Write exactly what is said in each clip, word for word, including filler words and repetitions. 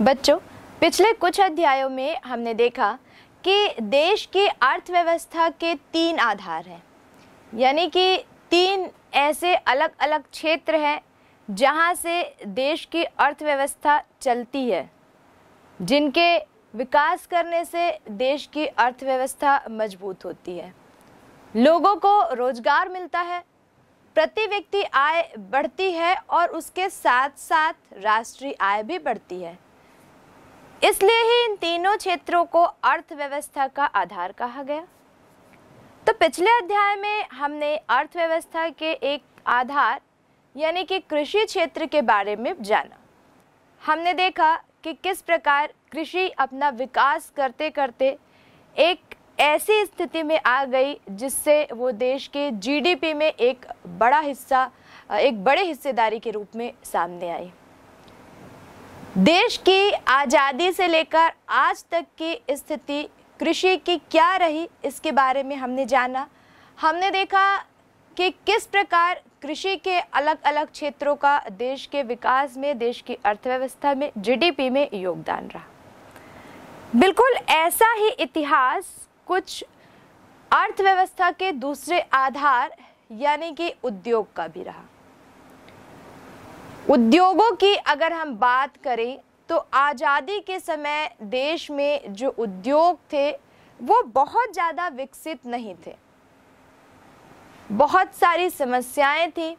बच्चों, पिछले कुछ अध्यायों में हमने देखा कि देश की अर्थव्यवस्था के तीन आधार हैं, यानी कि तीन ऐसे अलग अलग क्षेत्र हैं जहां से देश की अर्थव्यवस्था चलती है, जिनके विकास करने से देश की अर्थव्यवस्था मजबूत होती है, लोगों को रोजगार मिलता है, प्रति व्यक्ति आय बढ़ती है और उसके साथ साथ राष्ट्रीय आय भी बढ़ती है। इसलिए ही इन तीनों क्षेत्रों को अर्थव्यवस्था का आधार कहा गया। तो पिछले अध्याय में हमने अर्थव्यवस्था के एक आधार यानी कि कृषि क्षेत्र के बारे में जाना। हमने देखा कि किस प्रकार कृषि अपना विकास करते करते एक ऐसी स्थिति में आ गई जिससे वो देश के जीडीपी में एक बड़ा हिस्सा एक बड़े हिस्सेदारी के रूप में सामने आई। देश की आज़ादी से लेकर आज तक की स्थिति कृषि की क्या रही, इसके बारे में हमने जाना। हमने देखा कि किस प्रकार कृषि के अलग अलग क्षेत्रों का देश के विकास में, देश की अर्थव्यवस्था में, जीडीपी में योगदान रहा। बिल्कुल ऐसा ही इतिहास कुछ अर्थव्यवस्था के दूसरे आधार यानी कि उद्योग का भी रहा। उद्योगों की अगर हम बात करें तो आज़ादी के समय देश में जो उद्योग थे वो बहुत ज़्यादा विकसित नहीं थे, बहुत सारी समस्याएं थी,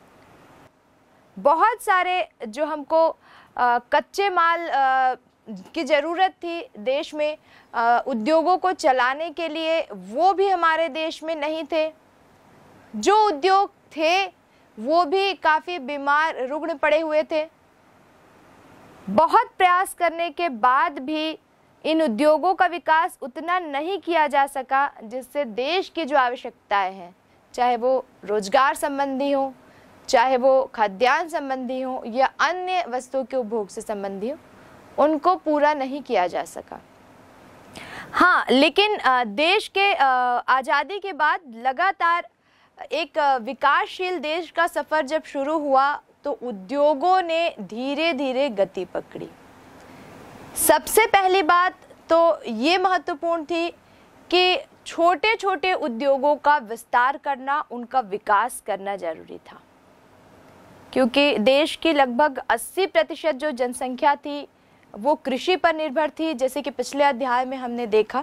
बहुत सारे जो हमको आ, कच्चे माल आ, की ज़रूरत थी देश में आ, उद्योगों को चलाने के लिए, वो भी हमारे देश में नहीं थे। जो उद्योग थे वो भी काफ़ी बीमार रुग्ण पड़े हुए थे। बहुत प्रयास करने के बाद भी इन उद्योगों का विकास उतना नहीं किया जा सका जिससे देश की जो आवश्यकताएं हैं, चाहे वो रोजगार संबंधी हो, चाहे वो खाद्यान्न संबंधी हो या अन्य वस्तुओं के उपभोग से संबंधी हो, उनको पूरा नहीं किया जा सका। हाँ, लेकिन देश के आज़ादी के बाद लगातार एक विकासशील देश का सफ़र जब शुरू हुआ तो उद्योगों ने धीरे धीरे गति पकड़ी। सबसे पहली बात तो ये महत्वपूर्ण थी कि छोटे छोटे उद्योगों का विस्तार करना, उनका विकास करना जरूरी था, क्योंकि देश की लगभग अस्सी प्रतिशत जो जनसंख्या थी वो कृषि पर निर्भर थी, जैसे कि पिछले अध्याय में हमने देखा।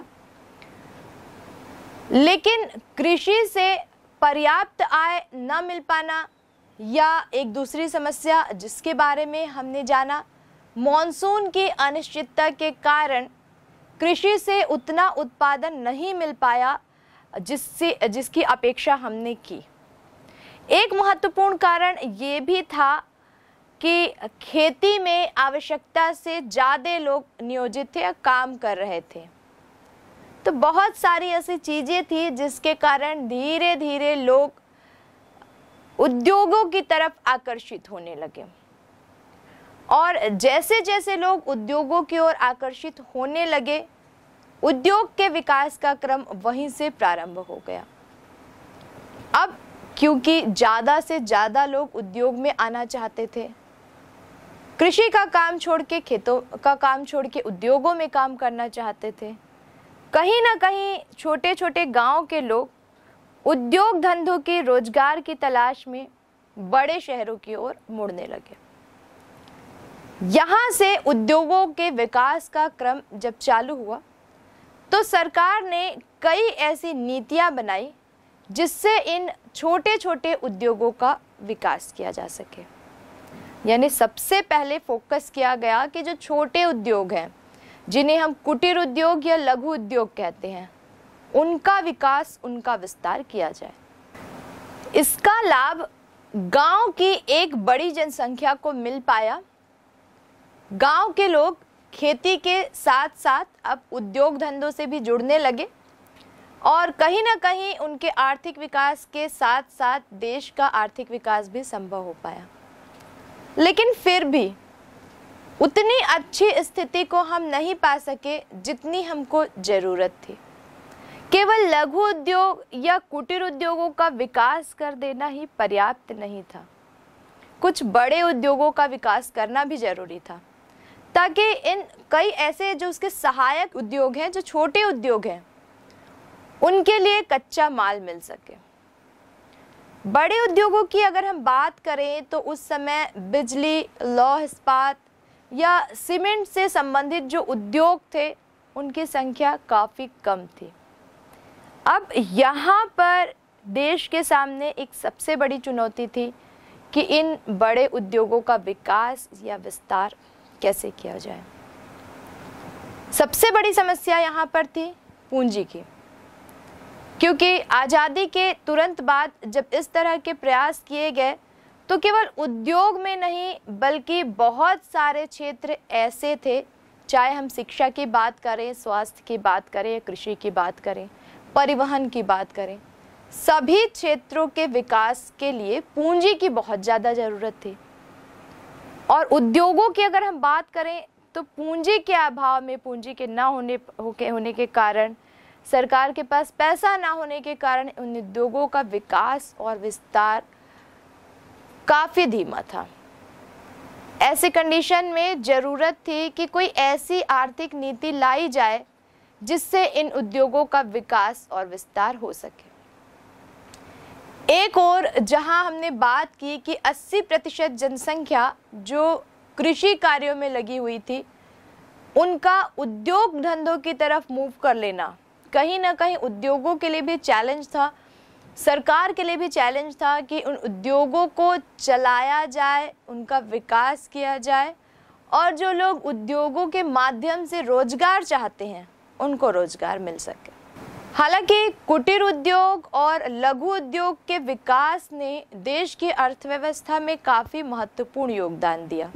लेकिन कृषि से पर्याप्त आय न मिल पाना या एक दूसरी समस्या जिसके बारे में हमने जाना, मॉनसून की अनिश्चितता के कारण कृषि से उतना उत्पादन नहीं मिल पाया जिससे जिसकी अपेक्षा हमने की। एक महत्वपूर्ण कारण ये भी था कि खेती में आवश्यकता से ज़्यादा लोग नियोजित थे या काम कर रहे थे। तो बहुत सारी ऐसी चीज़ें थी जिसके कारण धीरे धीरे लोग उद्योगों की तरफ आकर्षित होने लगे, और जैसे जैसे लोग उद्योगों की ओर आकर्षित होने लगे, उद्योग के विकास का क्रम वहीं से प्रारंभ हो गया। अब क्योंकि ज़्यादा से ज़्यादा लोग उद्योग में आना चाहते थे, कृषि का काम छोड़ के खेतों का काम छोड़ के उद्योगों में काम करना चाहते थे, कहीं ना कहीं छोटे छोटे गांव के लोग उद्योग धंधों के रोजगार की तलाश में बड़े शहरों की ओर मुड़ने लगे। यहाँ से उद्योगों के विकास का क्रम जब चालू हुआ तो सरकार ने कई ऐसी नीतियाँ बनाई जिससे इन छोटे छोटे उद्योगों का विकास किया जा सके। यानी सबसे पहले फोकस किया गया कि जो छोटे उद्योग हैं, जिन्हें हम कुटीर उद्योग या लघु उद्योग कहते हैं, उनका विकास, उनका विस्तार किया जाए। इसका लाभ गांव की एक बड़ी जनसंख्या को मिल पाया। गांव के लोग खेती के साथ साथ अब उद्योग धंधों से भी जुड़ने लगे और कहीं ना कहीं उनके आर्थिक विकास के साथ साथ देश का आर्थिक विकास भी संभव हो पाया। लेकिन फिर भी उतनी अच्छी स्थिति को हम नहीं पा सके जितनी हमको ज़रूरत थी। केवल लघु उद्योग या कुटीर उद्योगों का विकास कर देना ही पर्याप्त नहीं था, कुछ बड़े उद्योगों का विकास करना भी जरूरी था, ताकि इन कई ऐसे जो उसके सहायक उद्योग हैं, जो छोटे उद्योग हैं, उनके लिए कच्चा माल मिल सके। बड़े उद्योगों की अगर हम बात करें तो उस समय बिजली, लौह इस्पात या सीमेंट से संबंधित जो उद्योग थे उनकी संख्या काफ़ी कम थी। अब यहाँ पर देश के सामने एक सबसे बड़ी चुनौती थी कि इन बड़े उद्योगों का विकास या विस्तार कैसे किया जाए। सबसे बड़ी समस्या यहाँ पर थी पूंजी की, क्योंकि आज़ादी के तुरंत बाद जब इस तरह के प्रयास किए गए तो केवल उद्योग में नहीं बल्कि बहुत सारे क्षेत्र ऐसे थे, चाहे हम शिक्षा की बात करें, स्वास्थ्य की बात करें, कृषि की बात करें, परिवहन की बात करें, सभी क्षेत्रों के विकास के लिए पूंजी की बहुत ज़्यादा ज़रूरत थी। और उद्योगों की अगर हम बात करें तो पूंजी के अभाव में, पूंजी के ना होने होके होने के कारण, सरकार के पास पैसा ना होने के कारण उन उद्योगों का विकास और विस्तार काफ़ी धीमा था। ऐसी कंडीशन में ज़रूरत थी कि कोई ऐसी आर्थिक नीति लाई जाए जिससे इन उद्योगों का विकास और विस्तार हो सके। एक और जहां हमने बात की कि अस्सी प्रतिशत जनसंख्या जो कृषि कार्यों में लगी हुई थी, उनका उद्योग धंधों की तरफ मूव कर लेना कहीं ना कहीं उद्योगों के लिए भी चैलेंज था, सरकार के लिए भी चैलेंज था कि उन उद्योगों को चलाया जाए, उनका विकास किया जाए और जो लोग उद्योगों के माध्यम से रोजगार चाहते हैं उनको रोजगार मिल सके। हालांकि कुटीर उद्योग और लघु उद्योग के विकास ने देश की अर्थव्यवस्था में काफ़ी महत्वपूर्ण योगदान दिया।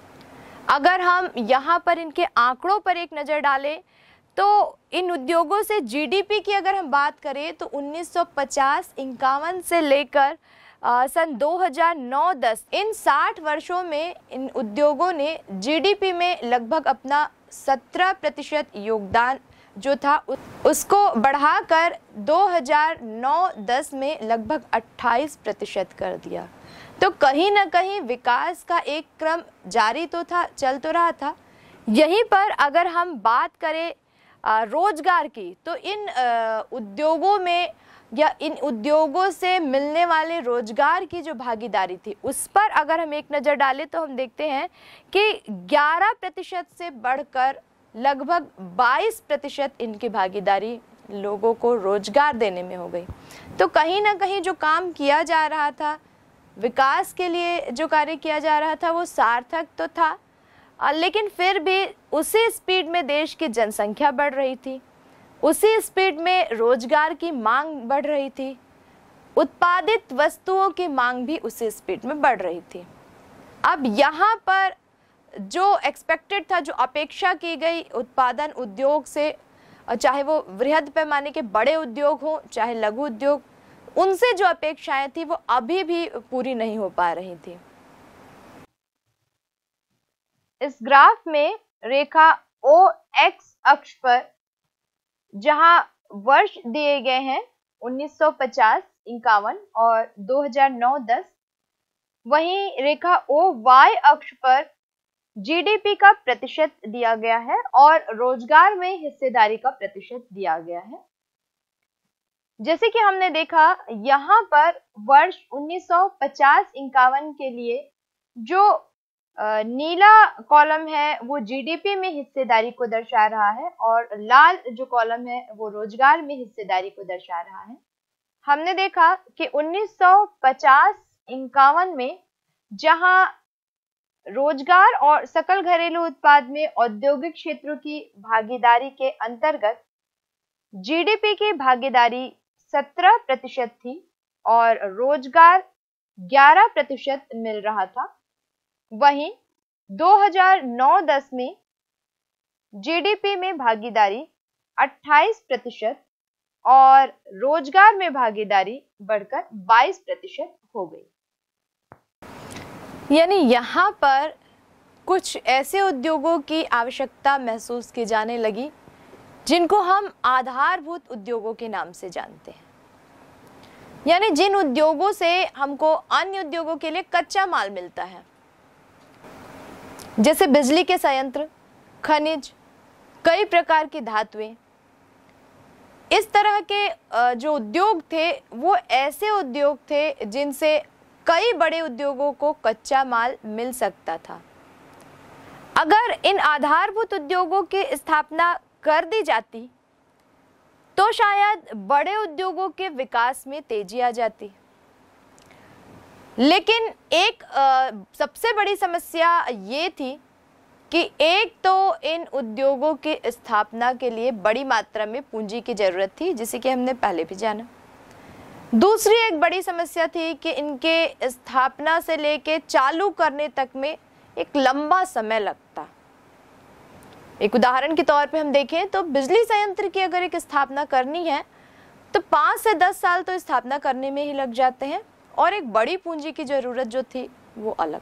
अगर हम यहाँ पर इनके आंकड़ों पर एक नज़र डालें तो इन उद्योगों से जीडीपी की अगर हम बात करें तो उन्नीस सौ पचास इक्यावन से लेकर सन दो हज़ार नौ दस इन साठ वर्षों में इन उद्योगों ने जीडीपी में लगभग अपना सत्रह प्रतिशत योगदान जो था उसको बढ़ाकर दो हज़ार नौ दस में लगभग अट्ठाईस प्रतिशत कर दिया। तो कहीं ना कहीं विकास का एक क्रम जारी तो था, चल तो रहा था। यहीं पर अगर हम बात करें रोजगार की तो इन उद्योगों में या इन उद्योगों से मिलने वाले रोजगार की जो भागीदारी थी उस पर अगर हम एक नज़र डालें तो हम देखते हैं कि ग्यारह प्रतिशत से बढ़कर लगभग बाईस प्रतिशत इनकी भागीदारी लोगों को रोजगार देने में हो गई। तो कहीं ना कहीं जो काम किया जा रहा था, विकास के लिए जो कार्य किया जा रहा था वो सार्थक तो था, लेकिन फिर भी उसी स्पीड में देश की जनसंख्या बढ़ रही थी, उसी स्पीड में रोजगार की मांग बढ़ रही थी, उत्पादित वस्तुओं की मांग भी उसी स्पीड में बढ़ रही थी। अब यहाँ पर जो एक्सपेक्टेड था, जो अपेक्षा की गई उत्पादन उद्योग से, चाहे वो वृहद पैमाने के बड़े उद्योग हों चाहे लघु उद्योग, उनसे जो अपेक्षाएं थी वो अभी भी पूरी नहीं हो पा रही थी। इस ग्राफ में रेखा ओ एक्स अक्ष पर जहां वर्ष दिए गए हैं उन्नीस सौ पचास इक्यावन और दो हज़ार नौ दस, वहीं रेखा ओ वाई अक्ष पर जीडीपी का प्रतिशत दिया गया है और रोजगार में हिस्सेदारी का प्रतिशत दिया गया है। जैसे कि हमने देखा यहाँ पर वर्ष उन्नीस सौ पचास इक्यावन के लिए जो नीला कॉलम है वो जीडीपी में हिस्सेदारी को दर्शा रहा है और लाल जो कॉलम है वो रोजगार में हिस्सेदारी को दर्शा रहा है। हमने देखा कि उन्नीस सौ पचास इक्यावन में जहां रोजगार और सकल घरेलू उत्पाद में औद्योगिक क्षेत्रों की भागीदारी के अंतर्गत जीडीपी की भागीदारी सत्रह प्रतिशत थी और रोजगार ग्यारह प्रतिशत मिल रहा था। वहीं दो हज़ार नौ दस में जीडीपी में भागीदारी अट्ठाईस प्रतिशत और रोजगार में भागीदारी बढ़कर बाईस प्रतिशत हो गई। यानी यहाँ पर कुछ ऐसे उद्योगों की आवश्यकता महसूस की जाने लगी जिनको हम आधारभूत उद्योगों के नाम से जानते हैं, यानी जिन उद्योगों से हमको अन्य उद्योगों के लिए कच्चा माल मिलता है। जैसे बिजली के संयंत्र, खनिज, कई प्रकार की धातुएं। इस तरह के जो उद्योग थे वो ऐसे उद्योग थे जिनसे कई बड़े उद्योगों को कच्चा माल मिल सकता था। अगर इन आधारभूत उद्योगों की स्थापना कर दी जाती तो शायद बड़े उद्योगों के विकास में तेजी आ जाती। लेकिन एक आ, सबसे बड़ी समस्या ये थी कि एक तो इन उद्योगों की स्थापना के लिए बड़ी मात्रा में पूंजी की जरूरत थी, जिसे कि हमने पहले भी जाना। दूसरी एक बड़ी समस्या थी कि इनके स्थापना से लेके चालू करने तक में एक लंबा समय लगता। एक उदाहरण के तौर पे हम देखें तो बिजली संयंत्र की अगर एक स्थापना करनी है तो पाँच से दस साल तो स्थापना करने में ही लग जाते हैं, और एक बड़ी पूंजी की जरूरत जो थी वो अलग।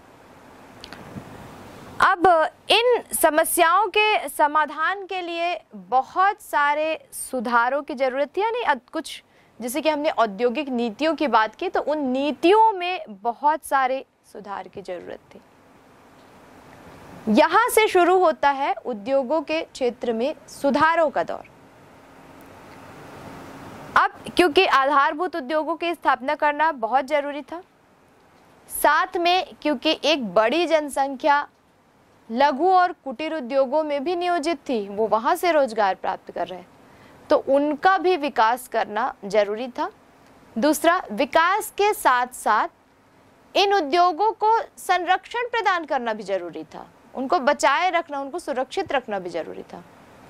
अब इन समस्याओं के समाधान के लिए बहुत सारे सुधारों की जरूरत थी, यानी कुछ जैसे कि हमने औद्योगिक नीतियों की बात की तो उन नीतियों में बहुत सारे सुधार की जरूरत थी। यहां से शुरू होता है उद्योगों के क्षेत्र में सुधारों का दौर। अब क्योंकि आधारभूत उद्योगों की स्थापना करना बहुत जरूरी था, साथ में क्योंकि एक बड़ी जनसंख्या लघु और कुटीर उद्योगों में भी नियोजित थी, वो वहां से रोजगार प्राप्त कर रहे, तो उनका भी विकास करना जरूरी था। दूसरा, विकास के साथ साथ इन उद्योगों को संरक्षण प्रदान करना भी जरूरी था, उनको बचाए रखना, उनको सुरक्षित रखना भी जरूरी था।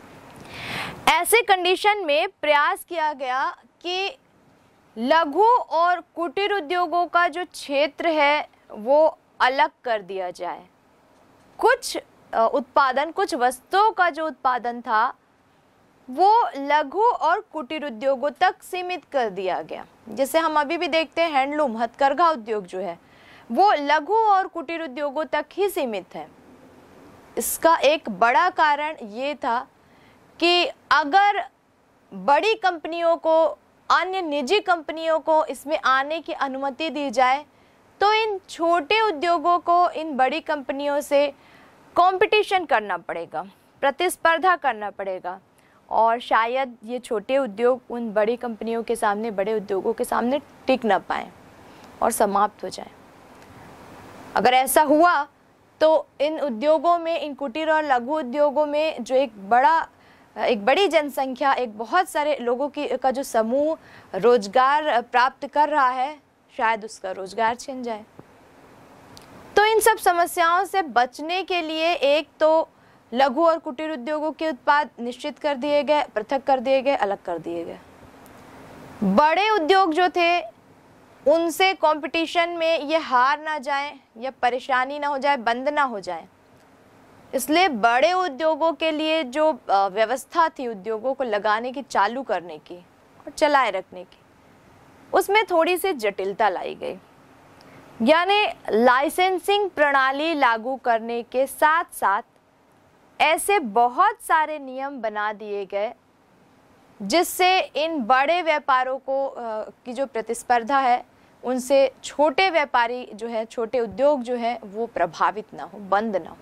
ऐसे कंडीशन में प्रयास किया गया कि लघु और कुटीर उद्योगों का जो क्षेत्र है वो अलग कर दिया जाए। कुछ उत्पादन, कुछ वस्तुओं का जो उत्पादन था वो लघु और कुटीर उद्योगों तक सीमित कर दिया गया। जैसे हम अभी भी देखते हैं हैंडलूम, हथकरघा उद्योग जो है वो लघु और कुटीर उद्योगों तक ही सीमित है। इसका एक बड़ा कारण ये था कि अगर बड़ी कंपनियों को, अन्य निजी कंपनियों को इसमें आने की अनुमति दी जाए तो इन छोटे उद्योगों को इन बड़ी कंपनियों से कंपटीशन करना पड़ेगा, प्रतिस्पर्धा करना पड़ेगा, और शायद ये छोटे उद्योग उन बड़ी कंपनियों के सामने, बड़े उद्योगों के सामने टिक ना पाए और समाप्त हो जाए। अगर ऐसा हुआ तो इन उद्योगों में, इन कुटीर और लघु उद्योगों में जो एक बड़ा एक बड़ी जनसंख्या, एक बहुत सारे लोगों की का जो समूह रोजगार प्राप्त कर रहा है, शायद उसका रोजगार छिन जाए। तो इन सब समस्याओं से बचने के लिए एक तो लघु और कुटीर उद्योगों के उत्पाद निश्चित कर दिए गए, पृथक कर दिए गए, अलग कर दिए गए। बड़े उद्योग जो थे उनसे कंपटीशन में ये हार ना जाए या परेशानी ना हो जाए, बंद ना हो जाए, इसलिए बड़े उद्योगों के लिए जो व्यवस्था थी उद्योगों को लगाने की, चालू करने की और चलाए रखने की, उसमें थोड़ी सी जटिलता लाई गई। यानी लाइसेंसिंग प्रणाली लागू करने के साथ साथ ऐसे बहुत सारे नियम बना दिए गए जिससे इन बड़े व्यापारों को की जो प्रतिस्पर्धा है उनसे छोटे व्यापारी जो है, छोटे उद्योग जो है वो प्रभावित ना हो, बंद ना हो।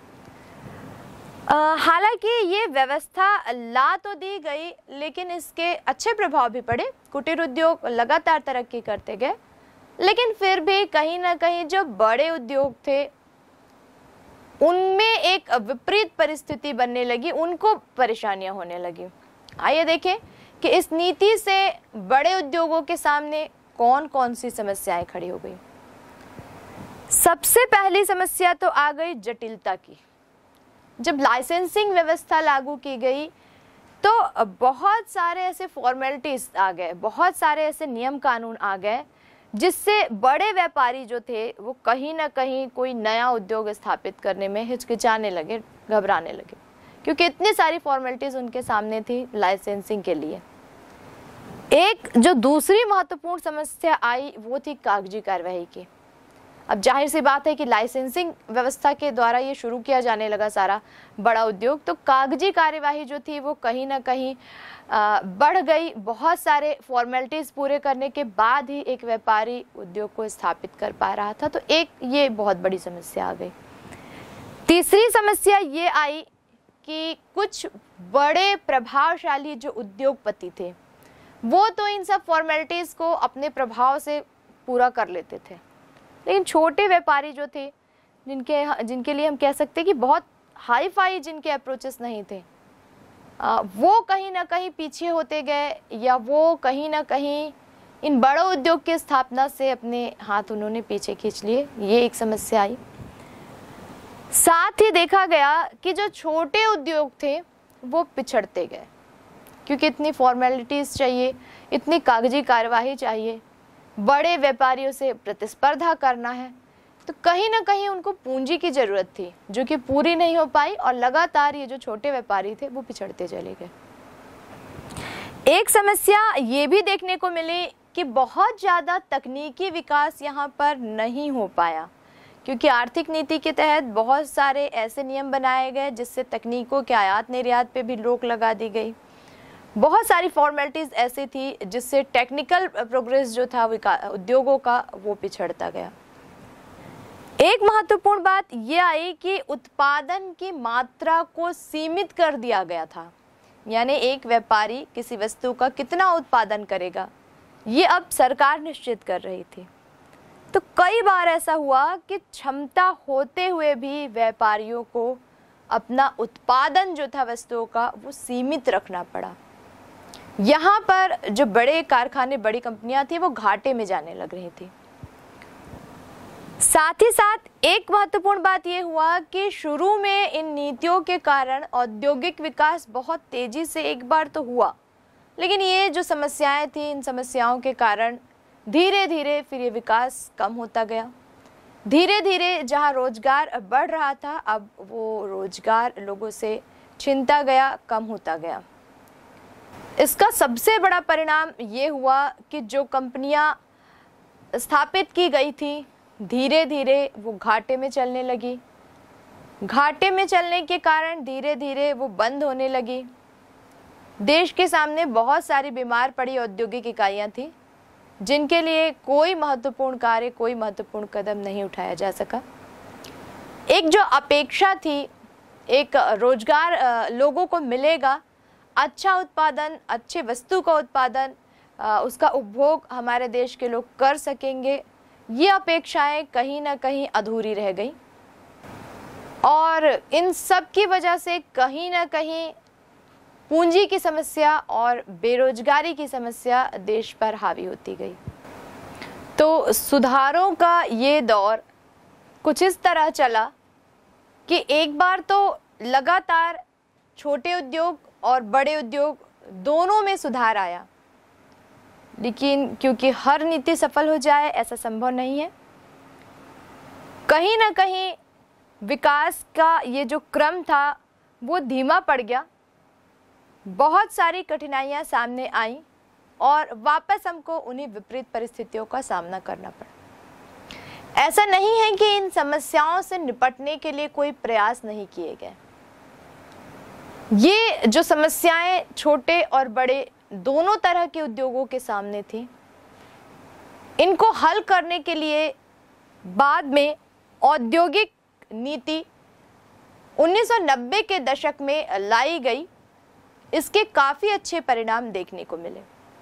हालांकि ये व्यवस्था ला तो दी गई लेकिन इसके अच्छे प्रभाव भी पड़े। कुटीर उद्योग लगातार तरक्की करते गए, लेकिन फिर भी कहीं ना कहीं जो बड़े उद्योग थे उनमें एक विपरीत परिस्थिति बनने लगी, उनको परेशानियां होने लगी। आइए देखें कि इस नीति से बड़े उद्योगों के सामने कौन कौन सी समस्याएं खड़ी हो गई। सबसे पहली समस्या तो आ गई जटिलता की। जब लाइसेंसिंग व्यवस्था लागू की गई तो बहुत सारे ऐसे फॉर्मेलिटीज आ गए, बहुत सारे ऐसे नियम कानून आ गए जिससे बड़े व्यापारी जो थे वो कहीं ना कहीं कोई नया उद्योग स्थापित करने में हिचकिचाने लगे, घबराने लगे, क्योंकि इतनी सारी फॉर्मेलिटीज उनके सामने थी लाइसेंसिंग के लिए। एक जो दूसरी महत्वपूर्ण समस्या आई वो थी कागजी कार्यवाही की। अब जाहिर सी बात है कि लाइसेंसिंग व्यवस्था के द्वारा ये शुरू किया जाने लगा सारा बड़ा उद्योग, तो कागजी कार्यवाही जो थी वो कहीं ना कहीं बढ़ गई। बहुत सारे फॉर्मेलिटीज़ पूरे करने के बाद ही एक व्यापारी उद्योग को स्थापित कर पा रहा था, तो एक ये बहुत बड़ी समस्या आ गई। तीसरी समस्या ये आई कि कुछ बड़े प्रभावशाली जो उद्योगपति थे वो तो इन सब फॉर्मेलिटीज़ को अपने प्रभाव से पूरा कर लेते थे, लेकिन छोटे व्यापारी जो थे, जिनके जिनके लिए हम कह सकते हैं कि बहुत हाई फाई जिनके अप्रोचेस नहीं थे, आ, वो कहीं ना कहीं पीछे होते गए, या वो कहीं ना कहीं इन बड़े उद्योग की स्थापना से अपने हाथ उन्होंने पीछे खींच लिए। ये एक समस्या आई। साथ ही देखा गया कि जो छोटे उद्योग थे वो पिछड़ते गए, क्योंकि इतनी फॉर्मेलिटीज़ चाहिए, इतनी कागजी कार्यवाही चाहिए, बड़े व्यापारियों से प्रतिस्पर्धा करना है, तो कहीं ना कहीं उनको पूंजी की ज़रूरत थी जो कि पूरी नहीं हो पाई, और लगातार ये जो छोटे व्यापारी थे वो पिछड़ते चले गए। एक समस्या ये भी देखने को मिली कि बहुत ज़्यादा तकनीकी विकास यहाँ पर नहीं हो पाया, क्योंकि आर्थिक नीति के तहत बहुत सारे ऐसे नियम बनाए गए जिससे तकनीकों के आयात निर्यात पे भी रोक लगा दी गई। बहुत सारी फॉर्मेलिटीज़ ऐसी थी जिससे टेक्निकल प्रोग्रेस जो था उद्योगों का वो पिछड़ता गया। एक महत्वपूर्ण बात ये आई कि उत्पादन की मात्रा को सीमित कर दिया गया था, यानी एक व्यापारी किसी वस्तु का कितना उत्पादन करेगा ये अब सरकार निश्चित कर रही थी। तो कई बार ऐसा हुआ कि क्षमता होते हुए भी व्यापारियों को अपना उत्पादन जो था वस्तुओं का वो सीमित रखना पड़ा। यहाँ पर जो बड़े कारखाने, बड़ी कंपनियां थी वो घाटे में जाने लग रही थी। साथ ही साथ एक महत्वपूर्ण बात ये हुआ कि शुरू में इन नीतियों के कारण औद्योगिक विकास बहुत तेजी से एक बार तो हुआ, लेकिन ये जो समस्याएं थी, इन समस्याओं के कारण धीरे धीरे फिर ये विकास कम होता गया। धीरे धीरे जहाँ रोजगार बढ़ रहा था, अब वो रोजगार लोगों से छिनता गया, कम होता गया। इसका सबसे बड़ा परिणाम ये हुआ कि जो कंपनियां स्थापित की गई थी धीरे धीरे वो घाटे में चलने लगी। घाटे में चलने के कारण धीरे धीरे वो बंद होने लगी। देश के सामने बहुत सारी बीमार पड़ी औद्योगिक इकाइयां थी जिनके लिए कोई महत्वपूर्ण कार्य, कोई महत्वपूर्ण कदम नहीं उठाया जा सका। एक जो अपेक्षा थी, एक रोजगार लोगों को मिलेगा, अच्छा उत्पादन, अच्छे वस्तु का उत्पादन, उसका उपभोग हमारे देश के लोग कर सकेंगे, ये अपेक्षाएं कहीं ना कहीं अधूरी रह गई। और इन सब की वजह से कहीं ना कहीं पूंजी की समस्या और बेरोजगारी की समस्या देश पर हावी होती गई। तो सुधारों का ये दौर कुछ इस तरह चला कि एक बार तो लगातार छोटे उद्योग और बड़े उद्योग दोनों में सुधार आया, लेकिन क्योंकि हर नीति सफल हो जाए ऐसा संभव नहीं है, कहीं ना कहीं विकास का ये जो क्रम था वो धीमा पड़ गया। बहुत सारी कठिनाइयां सामने आईं और वापस हमको उन्हीं विपरीत परिस्थितियों का सामना करना पड़ा। ऐसा नहीं है कि इन समस्याओं से निपटने के लिए कोई प्रयास नहीं किए गए। ये जो समस्याएं छोटे और बड़े दोनों तरह के उद्योगों के सामने थी, इनको हल करने के लिए बाद में औद्योगिक नीति उन्नीस सौ नब्बे के दशक में लाई गई। इसके काफी अच्छे परिणाम देखने को मिले।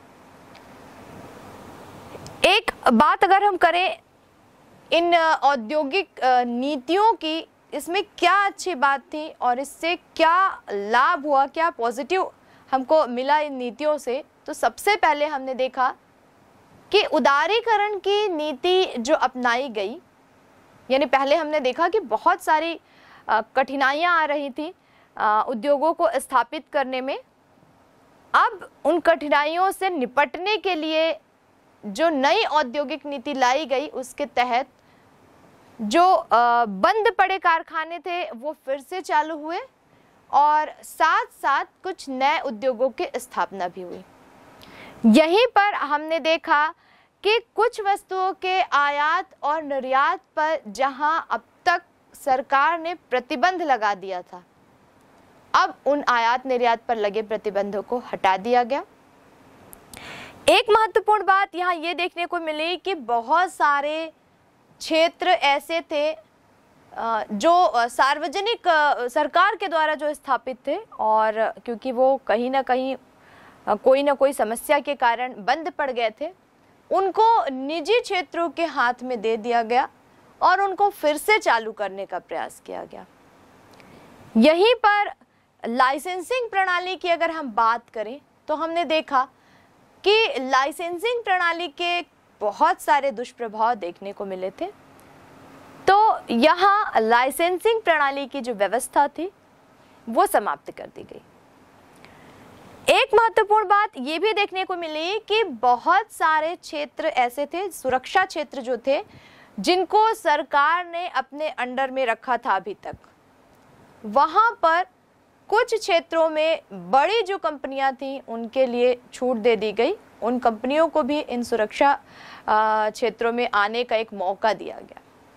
एक बात अगर हम करें इन औद्योगिक नीतियों की, इसमें क्या अच्छी बात थी और इससे क्या लाभ हुआ, क्या पॉजिटिव हमको मिला इन नीतियों से, तो सबसे पहले हमने देखा कि उदारीकरण की नीति जो अपनाई गई, यानी पहले हमने देखा कि बहुत सारी कठिनाइयां आ रही थी उद्योगों को स्थापित करने में। अब उन कठिनाइयों से निपटने के लिए जो नई औद्योगिक नीति लाई गई, उसके तहत जो बंद पड़े कारखाने थे वो फिर से चालू हुए और साथ साथ कुछ नए उद्योगों की स्थापना भी हुई। यहीं पर हमने देखा कि कुछ वस्तुओं के आयात और निर्यात पर जहां अब तक सरकार ने प्रतिबंध लगा दिया था, अब उन आयात निर्यात पर लगे प्रतिबंधों को हटा दिया गया। एक महत्वपूर्ण बात यहाँ ये देखने को मिली कि बहुत सारे क्षेत्र ऐसे थे जो सार्वजनिक सरकार के द्वारा जो स्थापित थे, और क्योंकि वो कहीं ना कहीं कोई ना कोई समस्या के कारण बंद पड़ गए थे, उनको निजी क्षेत्रों के हाथ में दे दिया गया और उनको फिर से चालू करने का प्रयास किया गया। यहीं पर लाइसेंसिंग प्रणाली की अगर हम बात करें तो हमने देखा कि लाइसेंसिंग प्रणाली के बहुत सारे दुष्प्रभाव देखने को मिले थे। तो यहाँ लाइसेंसिंग प्रणाली की जो व्यवस्था थी वो समाप्त कर दी गई। एक महत्वपूर्ण बात ये भी देखने को मिली कि बहुत सारे क्षेत्र ऐसे थे, सुरक्षा क्षेत्र जो थे, जिनको सरकार ने अपने अंडर में रखा था अभी तक, वहाँ पर कुछ क्षेत्रों में बड़ी जो कंपनियां थीं उनके लिए छूट दे दी गई। उन कंपनियों को भी इन सुरक्षा क्षेत्रों में आने का एक मौका दिया गया।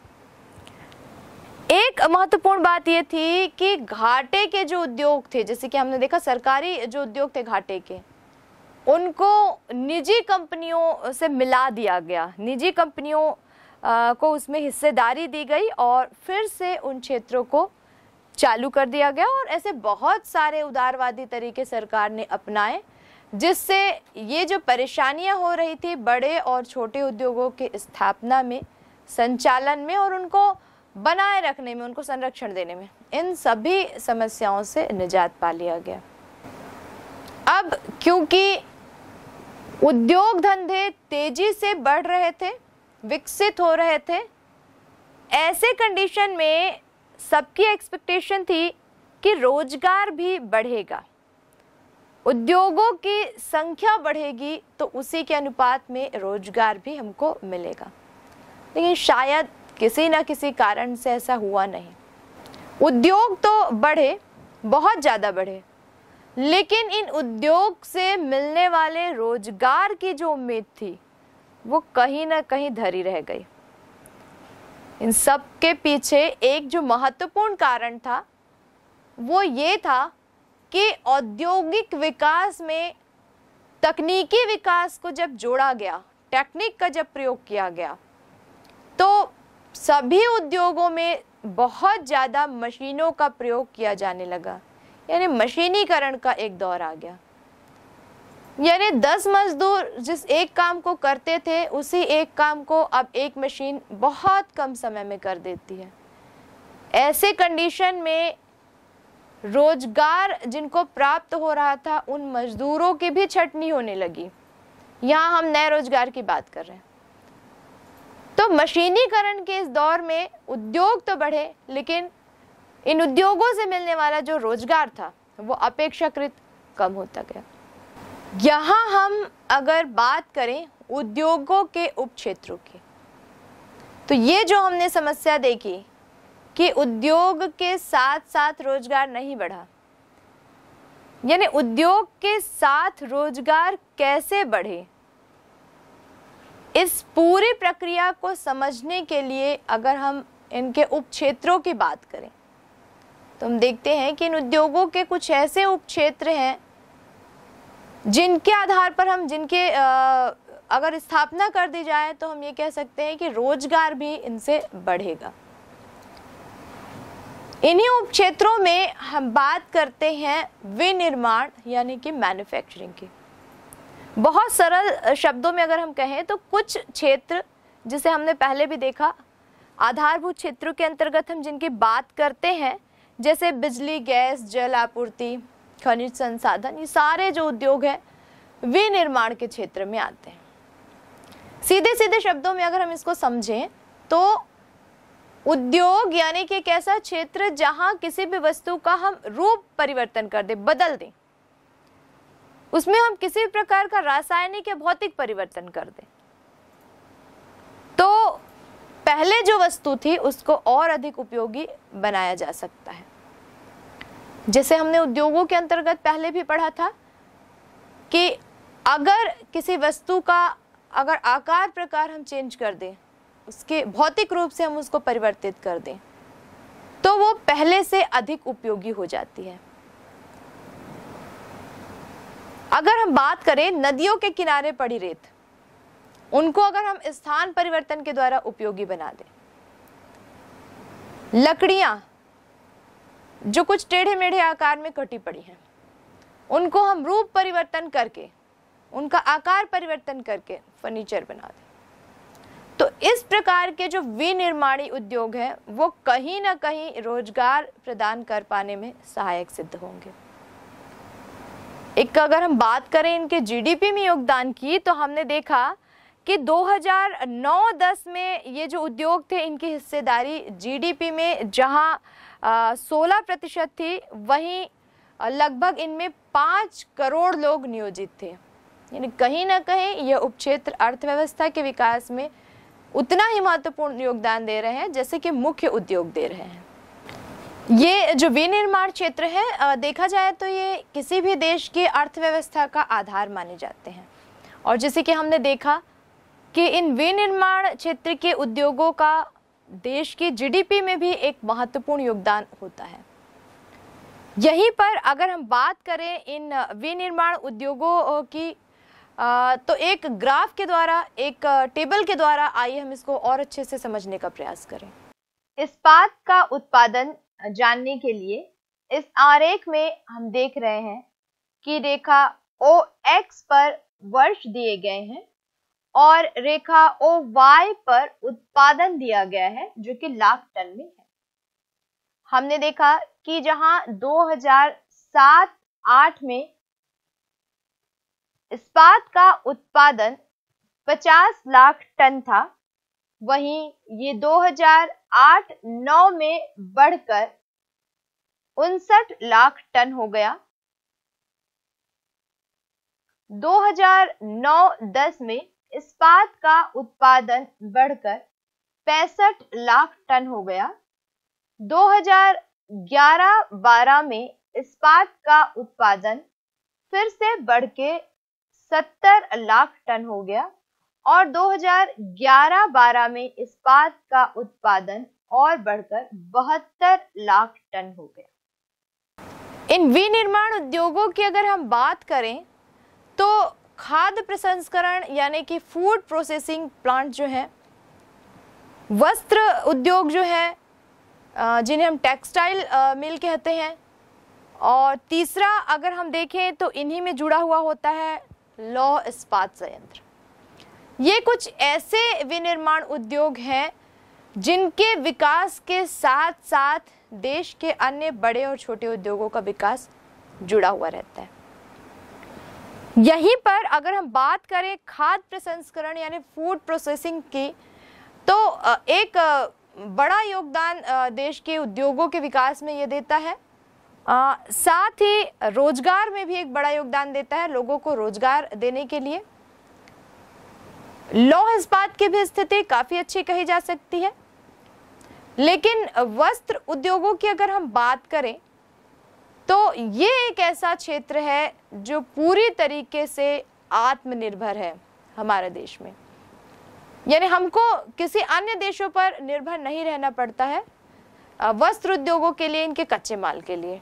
एक महत्वपूर्ण बात यह थी कि घाटे के जो उद्योग थे, जैसे कि हमने देखा सरकारी जो उद्योग थे घाटे के, उनको निजी कंपनियों से मिला दिया गया, निजी कंपनियों को उसमें हिस्सेदारी दी गई और फिर से उन क्षेत्रों को चालू कर दिया गया। और ऐसे बहुत सारे उदारवादी तरीके सरकार ने अपनाए, जिससे ये जो परेशानियां हो रही थी बड़े और छोटे उद्योगों के स्थापना में, संचालन में और उनको बनाए रखने में, उनको संरक्षण देने में, इन सभी समस्याओं से निजात पा लिया गया। अब क्योंकि उद्योग धंधे तेजी से बढ़ रहे थे, विकसित हो रहे थे, ऐसे कंडीशन में सबकी एक्सपेक्टेशन थी कि रोजगार भी बढ़ेगा, उद्योगों की संख्या बढ़ेगी तो उसी के अनुपात में रोजगार भी हमको मिलेगा। लेकिन शायद किसी न किसी कारण से ऐसा हुआ नहीं। उद्योग तो बढ़े, बहुत ज़्यादा बढ़े, लेकिन इन उद्योग से मिलने वाले रोजगार की जो उम्मीद थी वो कहीं ना कहीं धरी रह गई। इन सब के पीछे एक जो महत्वपूर्ण कारण था वो ये था कि औद्योगिक विकास में तकनीकी विकास को जब जोड़ा गया, टेक्निक का जब प्रयोग किया गया, तो सभी उद्योगों में बहुत ज़्यादा मशीनों का प्रयोग किया जाने लगा, यानी मशीनीकरण का एक दौर आ गया। यानी दस मजदूर जिस एक काम को करते थे, उसी एक काम को अब एक मशीन बहुत कम समय में कर देती है। ऐसे कंडीशन में रोजगार जिनको प्राप्त हो रहा था, उन मजदूरों की भी छटनी होने लगी। यहाँ हम नए रोजगार की बात कर रहे हैं। तो मशीनीकरण के इस दौर में उद्योग तो बढ़े, लेकिन इन उद्योगों से मिलने वाला जो रोजगार था वो अपेक्षाकृत कम होता गया। यहाँ हम अगर बात करें उद्योगों के उपक्षेत्रों की, तो ये जो हमने समस्या देखी कि उद्योग के साथ साथ रोजगार नहीं बढ़ा, यानी उद्योग के साथ रोजगार कैसे बढ़े, इस पूरी प्रक्रिया को समझने के लिए अगर हम इनके उपक्षेत्रों की बात करें तो हम देखते हैं कि इन उद्योगों के कुछ ऐसे उपक्षेत्र हैं जिनके आधार पर हम जिनके अगर स्थापना कर दी जाए तो हम ये कह सकते हैं कि रोजगार भी इनसे बढ़ेगा। इन्हीं उपक्षेत्रों में हम बात करते हैं विनिर्माण यानी कि मैन्युफैक्चरिंग की। बहुत सरल शब्दों में अगर हम कहें तो कुछ क्षेत्र जिसे हमने पहले भी देखा, आधारभूत क्षेत्रों के अंतर्गत हम जिनकी बात करते हैं, जैसे बिजली, गैस, जल आपूर्ति, खनिज संसाधन, ये सारे जो उद्योग हैं विनिर्माण के क्षेत्र में आते हैं। सीधे सीधे शब्दों में अगर हम इसको समझें तो उद्योग यानी कि एक ऐसा क्षेत्र जहां किसी भी वस्तु का हम रूप परिवर्तन कर दें, बदल दें, उसमें हम किसी भी प्रकार का रासायनिक या भौतिक परिवर्तन कर दें, तो पहले जो वस्तु थी उसको और अधिक उपयोगी बनाया जा सकता है। जैसे हमने उद्योगों के अंतर्गत पहले भी पढ़ा था कि अगर किसी वस्तु का अगर आकार प्रकार हम चेंज कर दें, उसके भौतिक रूप से हम उसको परिवर्तित कर दें, तो वो पहले से अधिक उपयोगी हो जाती है। अगर हम बात करें नदियों के किनारे पड़ी रेत, उनको अगर हम स्थान परिवर्तन के द्वारा उपयोगी बना दें लकड़ियाँ जो कुछ टेढ़े मेढ़े आकार में कटी पड़ी हैं, उनको हम रूप परिवर्तन करके, उनका आकार परिवर्तन करके फर्नीचर बना दें। तो इस प्रकार के जो विनिर्माणी उद्योग है वो कहीं ना कहीं रोजगार प्रदान कर पाने में सहायक सिद्ध होंगे। एक अगर हम बात करें इनके जीडीपी में योगदान की, तो हमने देखा कि दो हज़ार नौ दस में ये जो उद्योग थे इनकी हिस्सेदारी जीडीपी में जहां सोलह प्रतिशत थी, वहीं लगभग इनमें पाँच करोड़ लोग नियोजित थे। यानी कहीं ना कहीं ये उपक्षेत्र अर्थव्यवस्था के विकास में उतना ही महत्वपूर्ण योगदान दे रहे हैं जैसे कि मुख्य उद्योग दे रहे हैं। ये जो विनिर्माण क्षेत्र है, देखा जाए तो ये किसी भी देश की अर्थव्यवस्था का आधार माने जाते हैं, और जैसे कि हमने देखा कि इन विनिर्माण क्षेत्र के उद्योगों का देश की जीडीपी में भी एक महत्वपूर्ण योगदान होता है। यहीं पर अगर हम बात करें इन विनिर्माण उद्योगों की, तो एक ग्राफ के द्वारा, एक टेबल के द्वारा आइए हम इसको और अच्छे से समझने का प्रयास करें। इस्पात का उत्पादन जानने के लिए इस आरेख में हम देख रहे हैं कि रेखा ओ एक्स पर वर्ष दिए गए हैं और रेखा ओ वाई पर उत्पादन दिया गया है जो कि लाख टन में है। हमने देखा कि जहां दो हज़ार सात आठ में इस्पात का उत्पादन पचास लाख टन था, वहीं ये दो हज़ार आठ नौ में बढ़कर उनसठ लाख टन हो गया। दो हज़ार नौ दस में इस्पात का उत्पादन बढ़कर पैंसठ लाख टन हो गया। दो हज़ार ग्यारह बारह में इस्पात का उत्पादन फिर से बढ़ के सत्तर लाख टन हो गया और दो हज़ार ग्यारह बारह में इस्पात का उत्पादन और बढ़कर बहत्तर लाख टन हो गया। इन विनिर्माण उद्योगों की अगर हम बात करें तो खाद्य प्रसंस्करण यानी कि फूड प्रोसेसिंग प्लांट जो है, वस्त्र उद्योग जो है जिन्हें हम टेक्सटाइल मिल कहते हैं, और तीसरा अगर हम देखें तो इन्हीं में जुड़ा हुआ होता है लौह इस्पात संयंत्र। ये कुछ ऐसे विनिर्माण उद्योग हैं जिनके विकास के साथ साथ देश के अन्य बड़े और छोटे उद्योगों का विकास जुड़ा हुआ रहता है। यहीं पर अगर हम बात करें खाद्य प्रसंस्करण यानी फूड प्रोसेसिंग की, तो एक बड़ा योगदान देश के उद्योगों के विकास में ये देता है, आ, साथ ही रोजगार में भी एक बड़ा योगदान देता है, लोगों को रोजगार देने के लिए। लौह इस्पात की भी स्थिति काफी अच्छी कही जा सकती है, लेकिन वस्त्र उद्योगों की अगर हम बात करें तो ये एक ऐसा क्षेत्र है जो पूरी तरीके से आत्मनिर्भर है हमारे देश में। यानी हमको किसी अन्य देशों पर निर्भर नहीं रहना पड़ता है वस्त्र उद्योगों के लिए, इनके कच्चे माल के लिए।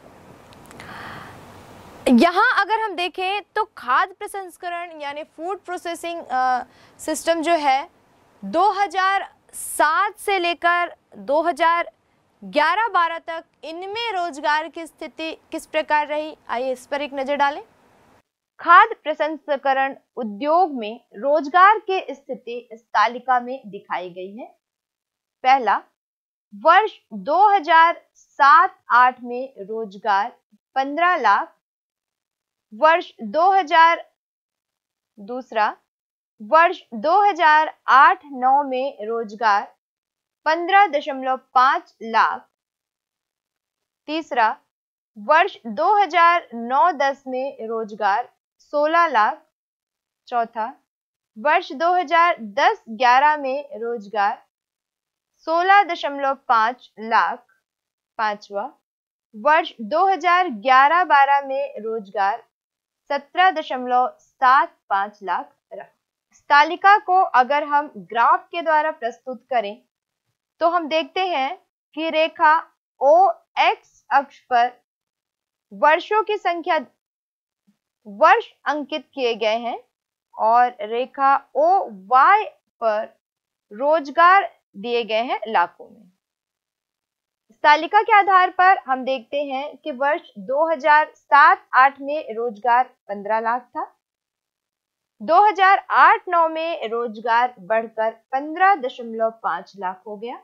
यहाँ अगर हम देखें तो खाद्य प्रसंस्करण यानी फूड प्रोसेसिंग सिस्टम जो है दो हज़ार सात से लेकर दो हज़ार ग्यारह बारह तक इनमें रोजगार की स्थिति किस प्रकार रही, आइए इस पर एक नजर डालें। खाद्य प्रसंस्करण उद्योग में रोजगार की स्थिति इस तालिका में दिखाई गई है। पहला, वर्ष दो हज़ार सात आठ में रोजगार पंद्रह लाख, वर्ष दो हज़ार दूसरा वर्ष दो हज़ार आठ नौ में रोजगार पंद्रह दशमलव पाँच लाख, तीसरा वर्ष दो हज़ार नौ दस में रोजगार सोलह लाख, चौथा वर्ष दो हज़ार दस ग्यारह में रोजगार सोलह दशमलव पाँच लाख, पांचवा वर्ष दो हज़ार ग्यारह बारह में रोजगार सत्रह दशमलव सात पाँच लाख रहा। इस तालिका को अगर हम ग्राफ के द्वारा प्रस्तुत करें तो हम देखते हैं कि रेखा ओ एक्स अक्ष पर वर्षों की संख्या वर्ष अंकित किए गए हैं और रेखा ओ वाई पर रोजगार दिए गए हैं लाखों में। तालिका के आधार पर हम देखते हैं कि वर्ष दो हज़ार सात आठ में रोजगार पंद्रह लाख था। दो हज़ार आठ नौ में रोजगार बढ़कर पंद्रह दशमलव पाँच लाख हो गया।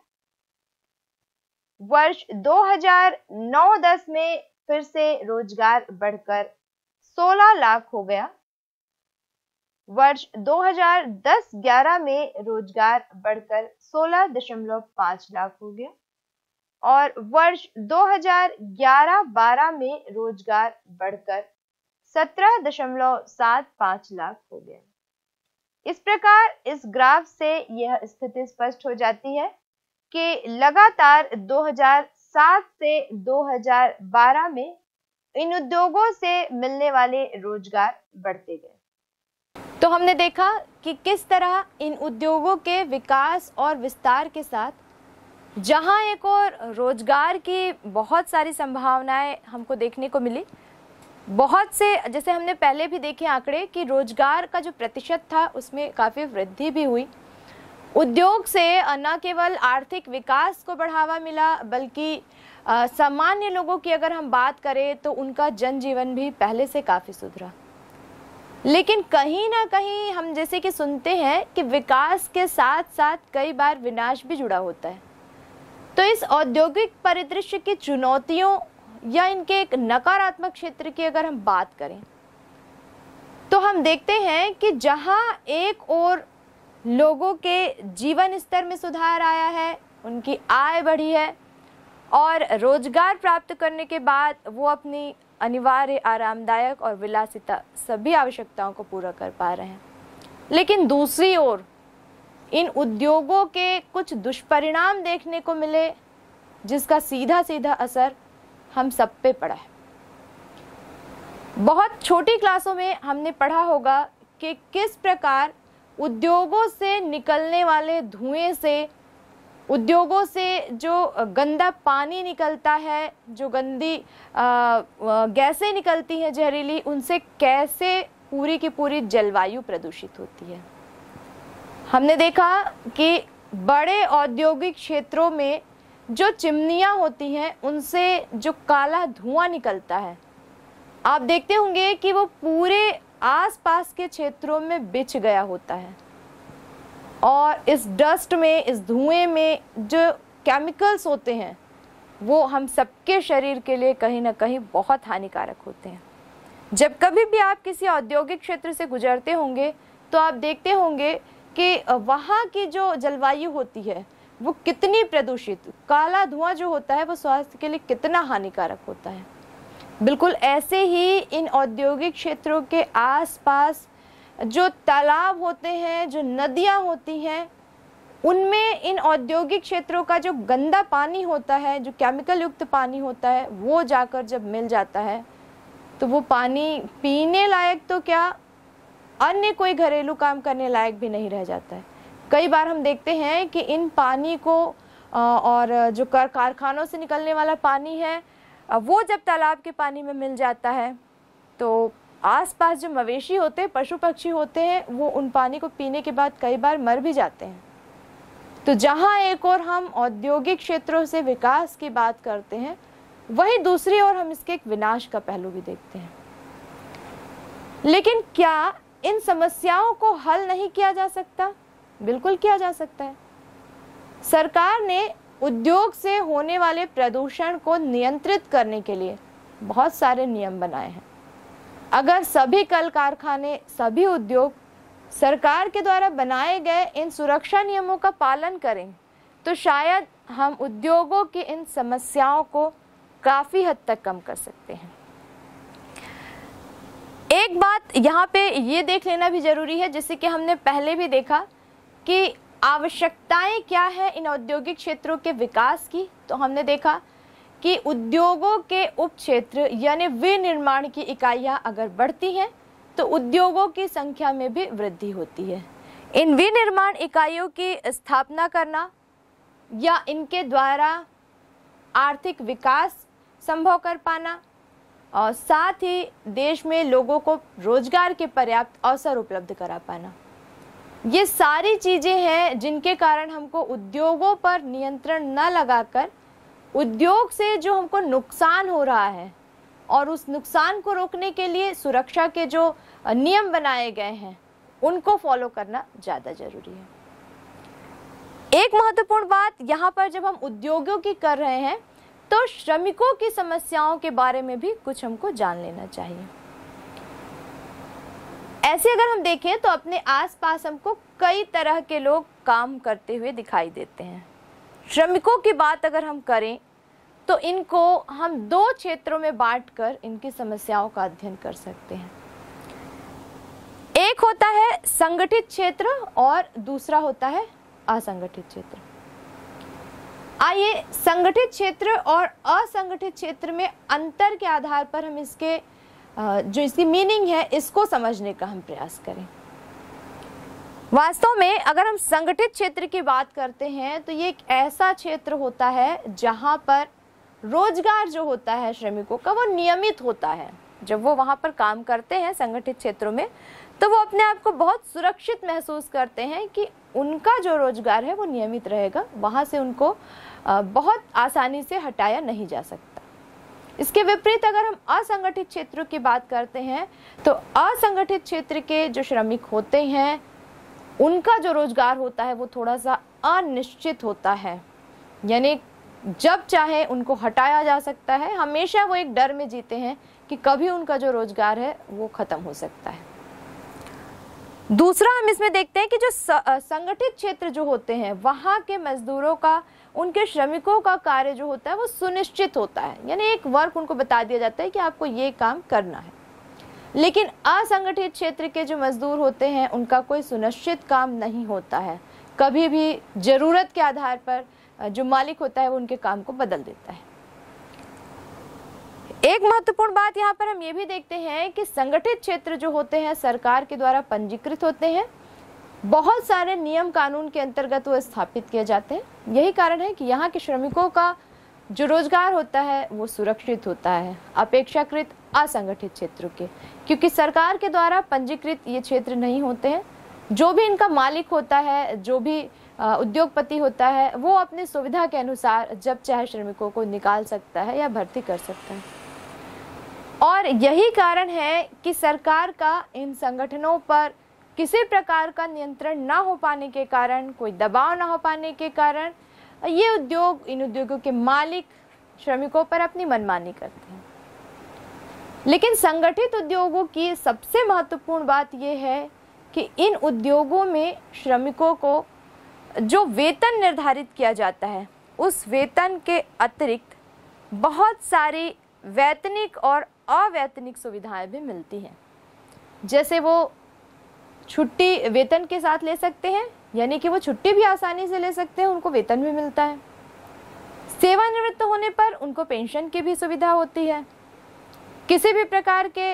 वर्ष दो हज़ार नौ दस में फिर से रोजगार बढ़कर सोलह लाख हो गया। वर्ष दो हज़ार दस ग्यारह में रोजगार बढ़कर सोलह दशमलव पाँच लाख हो गया और वर्ष दो हज़ार ग्यारह बारह में रोजगार बढ़कर सत्रह दशमलव सात पाँच लाख हो गया। इस प्रकार इस ग्राफ से यह स्थिति स्पष्ट हो जाती है कि लगातार दो हज़ार सात से दो हज़ार बारह में इन उद्योगों से मिलने वाले रोजगार बढ़ते गए। तो हमने देखा कि किस तरह इन उद्योगों के विकास और विस्तार के साथ जहां एक और रोजगार की बहुत सारी संभावनाएं हमको देखने को मिली, बहुत से, जैसे हमने पहले भी देखे आंकड़े कि रोजगार का जो प्रतिशत था उसमें काफ़ी वृद्धि भी हुई। उद्योग से न केवल आर्थिक विकास को बढ़ावा मिला बल्कि सामान्य लोगों की अगर हम बात करें तो उनका जनजीवन भी पहले से काफ़ी सुधरा। लेकिन कहीं ना कहीं हम जैसे कि सुनते हैं कि विकास के साथ साथ कई बार विनाश भी जुड़ा होता है। तो इस औद्योगिक परिदृश्य की चुनौतियों या इनके एक नकारात्मक क्षेत्र की अगर हम बात करें तो हम देखते हैं कि जहां एक और लोगों के जीवन स्तर में सुधार आया है, उनकी आय बढ़ी है और रोजगार प्राप्त करने के बाद वो अपनी अनिवार्य, आरामदायक और विलासिता सभी आवश्यकताओं को पूरा कर पा रहे हैं। लेकिन दूसरी ओर इन उद्योगों के कुछ दुष्परिणाम देखने को मिले जिसका सीधा सीधा असर हम सब पे पड़ा है। बहुत छोटी क्लासों में हमने पढ़ा होगा कि किस प्रकार उद्योगों से निकलने वाले धुएं से, उद्योगों से जो गंदा पानी निकलता है, जो गंदी गैसें निकलती हैं जहरीली, उनसे कैसे पूरी की पूरी जलवायु प्रदूषित होती है। हमने देखा कि बड़े औद्योगिक क्षेत्रों में जो चिमनियाँ होती हैं उनसे जो काला धुआं निकलता है, आप देखते होंगे कि वो पूरे आसपास के क्षेत्रों में बिछ गया होता है और इस डस्ट में, इस धुएं में जो केमिकल्स होते हैं वो हम सबके शरीर के लिए कहीं ना कहीं बहुत हानिकारक होते हैं। जब कभी भी आप किसी औद्योगिक क्षेत्र से गुजरते होंगे तो आप देखते होंगे कि वहाँ की जो जलवायु होती है वो कितनी प्रदूषित, काला धुआं जो होता है वो स्वास्थ्य के लिए कितना हानिकारक होता है। बिल्कुल ऐसे ही इन औद्योगिक क्षेत्रों के आसपास जो तालाब होते हैं, जो नदियां होती हैं, उनमें इन औद्योगिक क्षेत्रों का जो गंदा पानी होता है, जो केमिकल युक्त पानी होता है, वो जाकर जब मिल जाता है तो वो पानी पीने लायक तो क्या, अन्य कोई घरेलू काम करने लायक भी नहीं रह जाता है। कई बार हम देखते हैं कि इन पानी को और जो कारखानों से निकलने वाला पानी है वो जब तालाब के पानी में मिल जाता है तो आसपास जो मवेशी होते हैं, पशु पक्षी होते हैं, वो उन पानी को पीने के बाद कई बार मर भी जाते हैं। तो जहाँ एक और हम औद्योगिक क्षेत्रों से विकास की बात करते हैं, वहीं दूसरी ओर हम इसके एक विनाश का पहलू भी देखते हैं। लेकिन क्या इन समस्याओं को हल नहीं किया जा सकता? बिल्कुल किया जा सकता है। सरकार ने उद्योग से होने वाले प्रदूषण को नियंत्रित करने के लिए बहुत सारे नियम बनाए हैं। अगर सभी कल कारखाने, सभी उद्योग सरकार के द्वारा बनाए गए इन सुरक्षा नियमों का पालन करें तो शायद हम उद्योगों की इन समस्याओं को काफ़ी हद तक कम कर सकते हैं। एक बात यहाँ पे ये देख लेना भी ज़रूरी है, जैसे कि हमने पहले भी देखा कि आवश्यकताएं क्या है इन औद्योगिक क्षेत्रों के विकास की। तो हमने देखा कि उद्योगों के उप क्षेत्र यानी विनिर्माण की इकाइयां अगर बढ़ती हैं तो उद्योगों की संख्या में भी वृद्धि होती है। इन विनिर्माण इकाइयों की स्थापना करना या इनके द्वारा आर्थिक विकास संभव कर पाना और साथ ही देश में लोगों को रोजगार के पर्याप्त अवसर उपलब्ध करा पाना, ये सारी चीज़ें हैं जिनके कारण हमको उद्योगों पर नियंत्रण न लगाकर उद्योग से जो हमको नुकसान हो रहा है और उस नुकसान को रोकने के लिए सुरक्षा के जो नियम बनाए गए हैं उनको फॉलो करना ज़्यादा ज़रूरी है। एक महत्वपूर्ण बात यहाँ पर जब हम उद्योगों की कर रहे हैं तो श्रमिकों की समस्याओं के बारे में भी कुछ हमको जान लेना चाहिए। ऐसे अगर हम देखें तो अपने आसपास हमको कई तरह के लोग काम करते हुए दिखाई देते हैं। श्रमिकों की बात अगर हम करें तो इनको हम दो क्षेत्रों में बांटकर इनकी समस्याओं का अध्ययन कर सकते हैं। एक होता है संगठित क्षेत्र और दूसरा होता है असंगठित क्षेत्र। आइए संगठित क्षेत्र और असंगठित क्षेत्र में अंतर के आधार पर हम इसके जो इसकी मीनिंग है इसको समझने का हम प्रयास करें। वास्तव में अगर हम संगठित क्षेत्र की बात करते हैं तो ये एक ऐसा क्षेत्र होता है जहां पर रोजगार जो होता है श्रमिकों का वो नियमित होता है। जब वो वहां पर काम करते हैं संगठित क्षेत्रों में तो वो अपने आप को बहुत सुरक्षित महसूस करते हैं कि उनका जो रोजगार है वो नियमित रहेगा, वहां से उनको बहुत आसानी से हटाया नहीं जा सकता। इसके विपरीत अगर हम असंगठित क्षेत्रों की बात करते हैं तो असंगठित क्षेत्र के जो श्रमिक होते हैं उनका जो रोजगार होता है वो थोड़ा सा अनिश्चित होता है, यानी जब चाहे उनको हटाया जा सकता है। हमेशा वो एक डर में जीते हैं कि कभी उनका जो रोजगार है वो खत्म हो सकता है। दूसरा हम इसमें देखते हैं कि जो संगठित क्षेत्र जो होते हैं वहाँ के मजदूरों का, उनके श्रमिकों का कार्य जो होता है वो सुनिश्चित होता है, यानी एक वर्क उनको बता दिया जाता है कि आपको ये काम करना है। लेकिन असंगठित क्षेत्र के जो मजदूर होते हैं उनका कोई सुनिश्चित काम नहीं होता है। कभी भी जरूरत के आधार पर जो मालिक होता है वो उनके काम को बदल देता है। एक महत्वपूर्ण बात यहाँ पर हम ये भी देखते हैं कि संगठित क्षेत्र जो होते हैं सरकार के द्वारा पंजीकृत होते हैं, बहुत सारे नियम कानून के अंतर्गत वो स्थापित किए जाते हैं। यही कारण है कि यहाँ के श्रमिकों का जो रोजगार होता है वो सुरक्षित होता है अपेक्षाकृत असंगठित क्षेत्रों के, क्योंकि सरकार के द्वारा पंजीकृत ये क्षेत्र नहीं होते हैं। जो भी इनका मालिक होता है, जो भी उद्योगपति होता है, वो अपनी सुविधा के अनुसार जब चाहे श्रमिकों को निकाल सकता है या भर्ती कर सकता है। और यही कारण है कि सरकार का इन संगठनों पर किसी प्रकार का नियंत्रण ना हो पाने के कारण, कोई दबाव ना हो पाने के कारण ये उद्योग, इन उद्योगों के मालिक श्रमिकों पर अपनी मनमानी करते हैं। लेकिन संगठित उद्योगों की सबसे महत्वपूर्ण बात यह है कि इन उद्योगों में श्रमिकों को जो वेतन निर्धारित किया जाता है उस वेतन के अतिरिक्त बहुत सारी वैतनिक और अवैतनिक सुविधाएं भी मिलती हैं। जैसे वो छुट्टी वेतन के साथ ले सकते हैं, यानी कि वो छुट्टी भी आसानी से ले सकते हैं, उनको वेतन भी मिलता है। सेवानिवृत्त होने पर उनको पेंशन की भी सुविधा होती है। किसी भी प्रकार के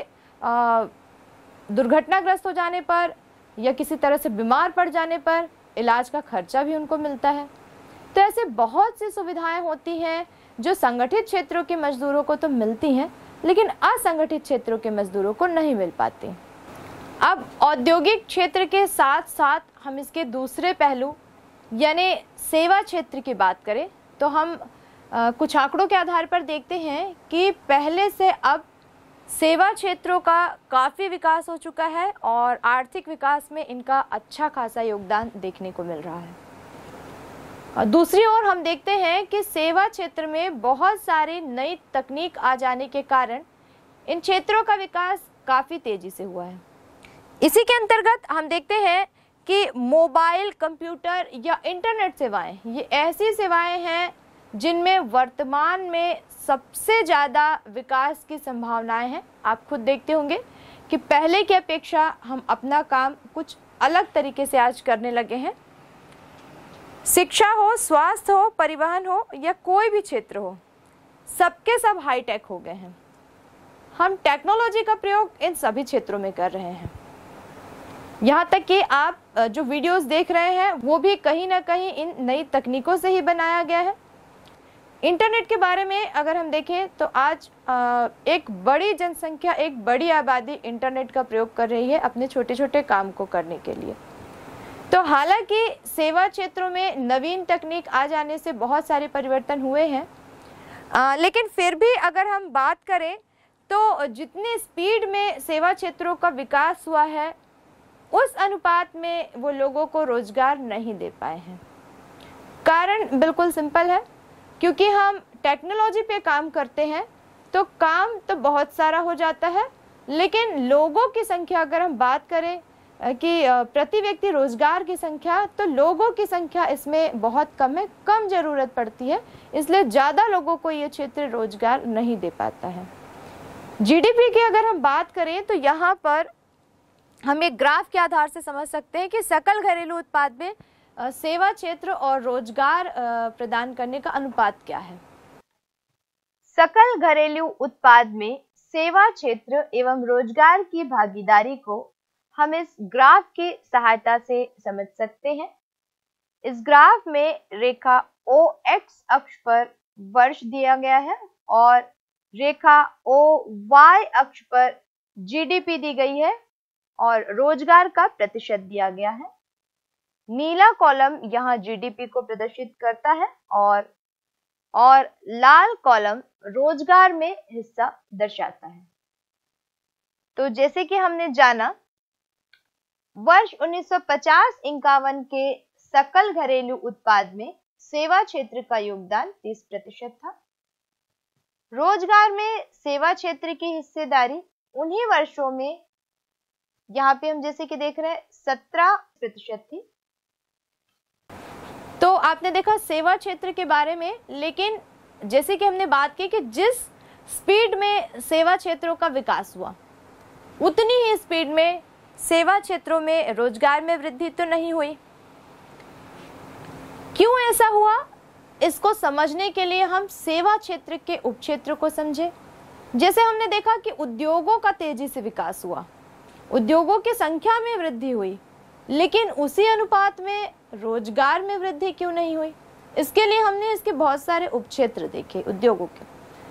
दुर्घटनाग्रस्त हो जाने पर या किसी तरह से बीमार पड़ जाने पर इलाज का खर्चा भी उनको मिलता है। तो ऐसे बहुत सी सुविधाएं होती हैं जो संगठित क्षेत्रों के मजदूरों को तो मिलती हैं, लेकिन असंगठित क्षेत्रों के मजदूरों को नहीं मिल पाती। अब औद्योगिक क्षेत्र के साथ साथ हम इसके दूसरे पहलू यानी सेवा क्षेत्र की बात करें तो हम आ, कुछ आंकड़ों के आधार पर देखते हैं कि पहले से अब सेवा क्षेत्रों का काफ़ी विकास हो चुका है और आर्थिक विकास में इनका अच्छा खासा योगदान देखने को मिल रहा है। और दूसरी ओर हम देखते हैं कि सेवा क्षेत्र में बहुत सारी नई तकनीक आ जाने के कारण इन क्षेत्रों का विकास काफ़ी तेज़ी से हुआ है। इसी के अंतर्गत हम देखते हैं कि मोबाइल, कंप्यूटर या इंटरनेट सेवाएं, ये ऐसी सेवाएं हैं जिनमें वर्तमान में सबसे ज़्यादा विकास की संभावनाएं हैं। आप खुद देखते होंगे कि पहले की अपेक्षा हम अपना काम कुछ अलग तरीके से आज करने लगे हैं। शिक्षा हो, स्वास्थ्य हो, परिवहन हो या कोई भी क्षेत्र हो, सबके सब हाईटेक हो गए हैं। हम टेक्नोलॉजी का प्रयोग इन सभी क्षेत्रों में कर रहे हैं। यहाँ तक कि आप जो वीडियोस देख रहे हैं वो भी कहीं ना कहीं इन नई तकनीकों से ही बनाया गया है। इंटरनेट के बारे में अगर हम देखें तो आज एक बड़ी जनसंख्या, एक बड़ी आबादी इंटरनेट का प्रयोग कर रही है अपने छोटे छोटे काम को करने के लिए। तो हालांकि सेवा क्षेत्रों में नवीन तकनीक आ जाने से बहुत सारे परिवर्तन हुए हैं, आ, लेकिन फिर भी अगर हम बात करें तो जितने स्पीड में सेवा क्षेत्रों का विकास हुआ है उस अनुपात में वो लोगों को रोजगार नहीं दे पाए हैं। कारण बिल्कुल सिंपल है, क्योंकि हम टेक्नोलॉजी पे काम करते हैं तो काम तो बहुत सारा हो जाता है, लेकिन लोगों की संख्या अगर हम बात करें कि प्रति व्यक्ति रोजगार की संख्या, तो लोगों की संख्या इसमें बहुत कम है, कम जरूरत पड़ती है, इसलिए ज़्यादा लोगों को ये क्षेत्र रोजगार नहीं दे पाता है। जीडीपी की अगर हम बात करें तो यहाँ पर हम एक ग्राफ के आधार से समझ सकते हैं कि सकल घरेलू उत्पाद में सेवा क्षेत्र और रोजगार प्रदान करने का अनुपात क्या है। सकल घरेलू उत्पाद में सेवा क्षेत्र एवं रोजगार की भागीदारी को हम इस ग्राफ की सहायता से समझ सकते हैं। इस ग्राफ में रेखा ओ एक्स अक्ष पर वर्ष दिया गया है और रेखा ओ वाई अक्ष पर जीडीपी दी गई है और रोजगार का प्रतिशत दिया गया है। नीला कॉलम यहाँ जीडीपी को प्रदर्शित करता है और और लाल कॉलम रोजगार में हिस्सा दर्शाता है। तो जैसे कि हमने जाना, वर्ष उन्नीस सौ पचास इक्यावन के सकल घरेलू उत्पाद में सेवा क्षेत्र का योगदान तीस प्रतिशत था। रोजगार में सेवा क्षेत्र की हिस्सेदारी उन्हीं वर्षों में, यहाँ पे हम जैसे कि देख रहे हैं, सत्रह प्रतिशत थी। तो आपने देखा सेवा क्षेत्र के बारे में, लेकिन जैसे कि हमने बात की कि जिस स्पीड में सेवा क्षेत्रों का विकास हुआ उतनी ही स्पीड में सेवा क्षेत्रों में रोजगार में वृद्धि तो नहीं हुई। क्यों ऐसा हुआ, इसको समझने के लिए हम सेवा क्षेत्र के उपक्षेत्र को समझें। जैसे हमने देखा कि उद्योगों का तेजी से विकास हुआ, उद्योगों की संख्या में वृद्धि हुई, लेकिन उसी अनुपात में रोजगार में वृद्धि क्यों नहीं हुई। इसके लिए हमने इसके बहुत सारे उपक्षेत्र देखे उद्योगों के।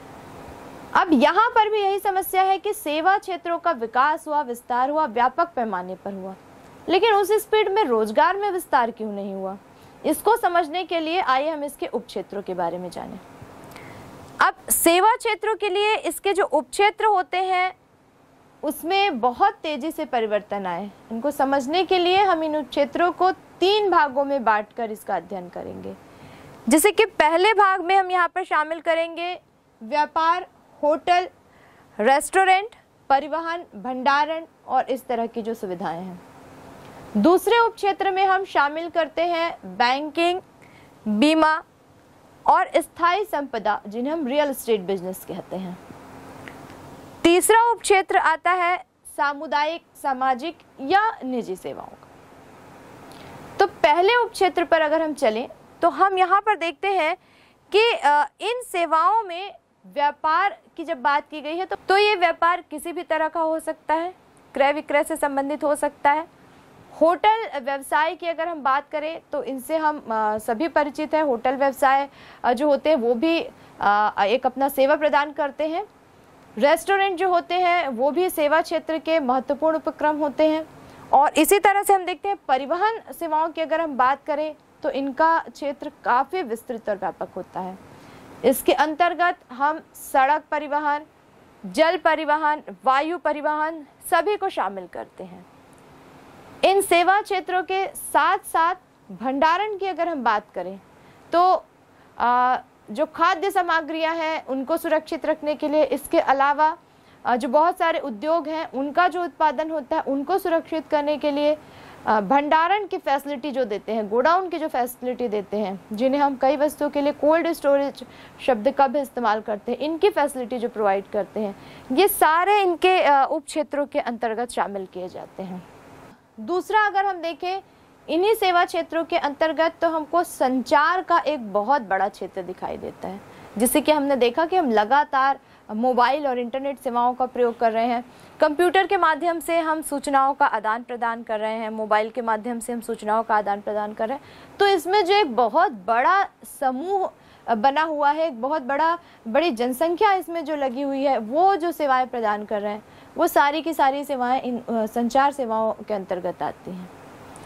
अब यहाँ पर भी यही समस्या है कि सेवा क्षेत्रों का विकास हुआ, विस्तार हुआ, व्यापक पैमाने पर हुआ, लेकिन उस स्पीड में रोजगार में विस्तार क्यों नहीं हुआ। इसको समझने के लिए आइए हम इसके उपक्षेत्रों के बारे में जानें। अब सेवा क्षेत्रों के लिए इसके जो उपक्षेत्र होते हैं उसमें बहुत तेजी से परिवर्तन आए। इनको समझने के लिए हम इन उपक्षेत्रों को तीन भागों में बांटकर इसका अध्ययन करेंगे। जैसे कि पहले भाग में हम यहाँ पर शामिल करेंगे व्यापार, होटल, रेस्टोरेंट, परिवहन, भंडारण और इस तरह की जो सुविधाएं हैं। दूसरे उपक्षेत्र में हम शामिल करते हैं बैंकिंग, बीमा और स्थायी संपदा, जिन्हें हम रियल एस्टेट बिजनेस कहते हैं। तीसरा उपक्षेत्र आता है सामुदायिक, सामाजिक या निजी सेवाओं का। तो पहले उपक्षेत्र पर अगर हम चलें तो हम यहाँ पर देखते हैं कि इन सेवाओं में व्यापार की जब बात की गई है तो, तो ये व्यापार किसी भी तरह का हो सकता है, क्रय विक्रय से संबंधित हो सकता है। होटल व्यवसाय की अगर हम बात करें तो इनसे हम आ, सभी परिचित हैं। होटल व्यवसाय आ, जो होते हैं वो भी आ, एक अपना सेवा प्रदान करते हैं। रेस्टोरेंट जो होते हैं वो भी सेवा क्षेत्र के महत्वपूर्ण उपक्रम होते हैं। और इसी तरह से हम देखते हैं परिवहन सेवाओं की अगर हम बात करें तो इनका क्षेत्र काफ़ी विस्तृत और व्यापक होता है। इसके अंतर्गत हम सड़क परिवहन, जल परिवहन, वायु परिवहन सभी को शामिल करते हैं। इन सेवा क्षेत्रों के साथ साथ भंडारण की अगर हम बात करें तो आ, जो खाद्य सामग्रियां हैं उनको सुरक्षित रखने के लिए, इसके अलावा जो बहुत सारे उद्योग हैं उनका जो उत्पादन होता है उनको सुरक्षित करने के लिए भंडारण की फैसिलिटी जो देते हैं, गोडाउन की जो फैसिलिटी देते हैं, जिन्हें हम कई वस्तुओं के लिए कोल्ड स्टोरेज शब्द का भी इस्तेमाल करते हैं, इनकी फैसिलिटी जो प्रोवाइड करते हैं, ये सारे इनके उप क्षेत्रों के अंतर्गत शामिल किए जाते हैं। दूसरा अगर हम देखें इन्हीं सेवा क्षेत्रों के अंतर्गत तो हमको संचार का एक बहुत बड़ा क्षेत्र दिखाई देता है। जिससे कि हमने देखा कि हम लगातार मोबाइल और इंटरनेट सेवाओं का प्रयोग कर रहे हैं, कंप्यूटर के माध्यम से हम सूचनाओं का आदान प्रदान कर रहे हैं, मोबाइल के माध्यम से हम सूचनाओं का आदान प्रदान कर रहे हैं। तो इसमें जो एक बहुत बड़ा समूह बना हुआ है, एक बहुत बड़ा बड़ी जनसंख्या इसमें जो लगी हुई है, वो जो सेवाएं प्रदान कर रहे हैं वो सारी की सारी सेवाएं इन संचार सेवाओं के अंतर्गत आती हैं।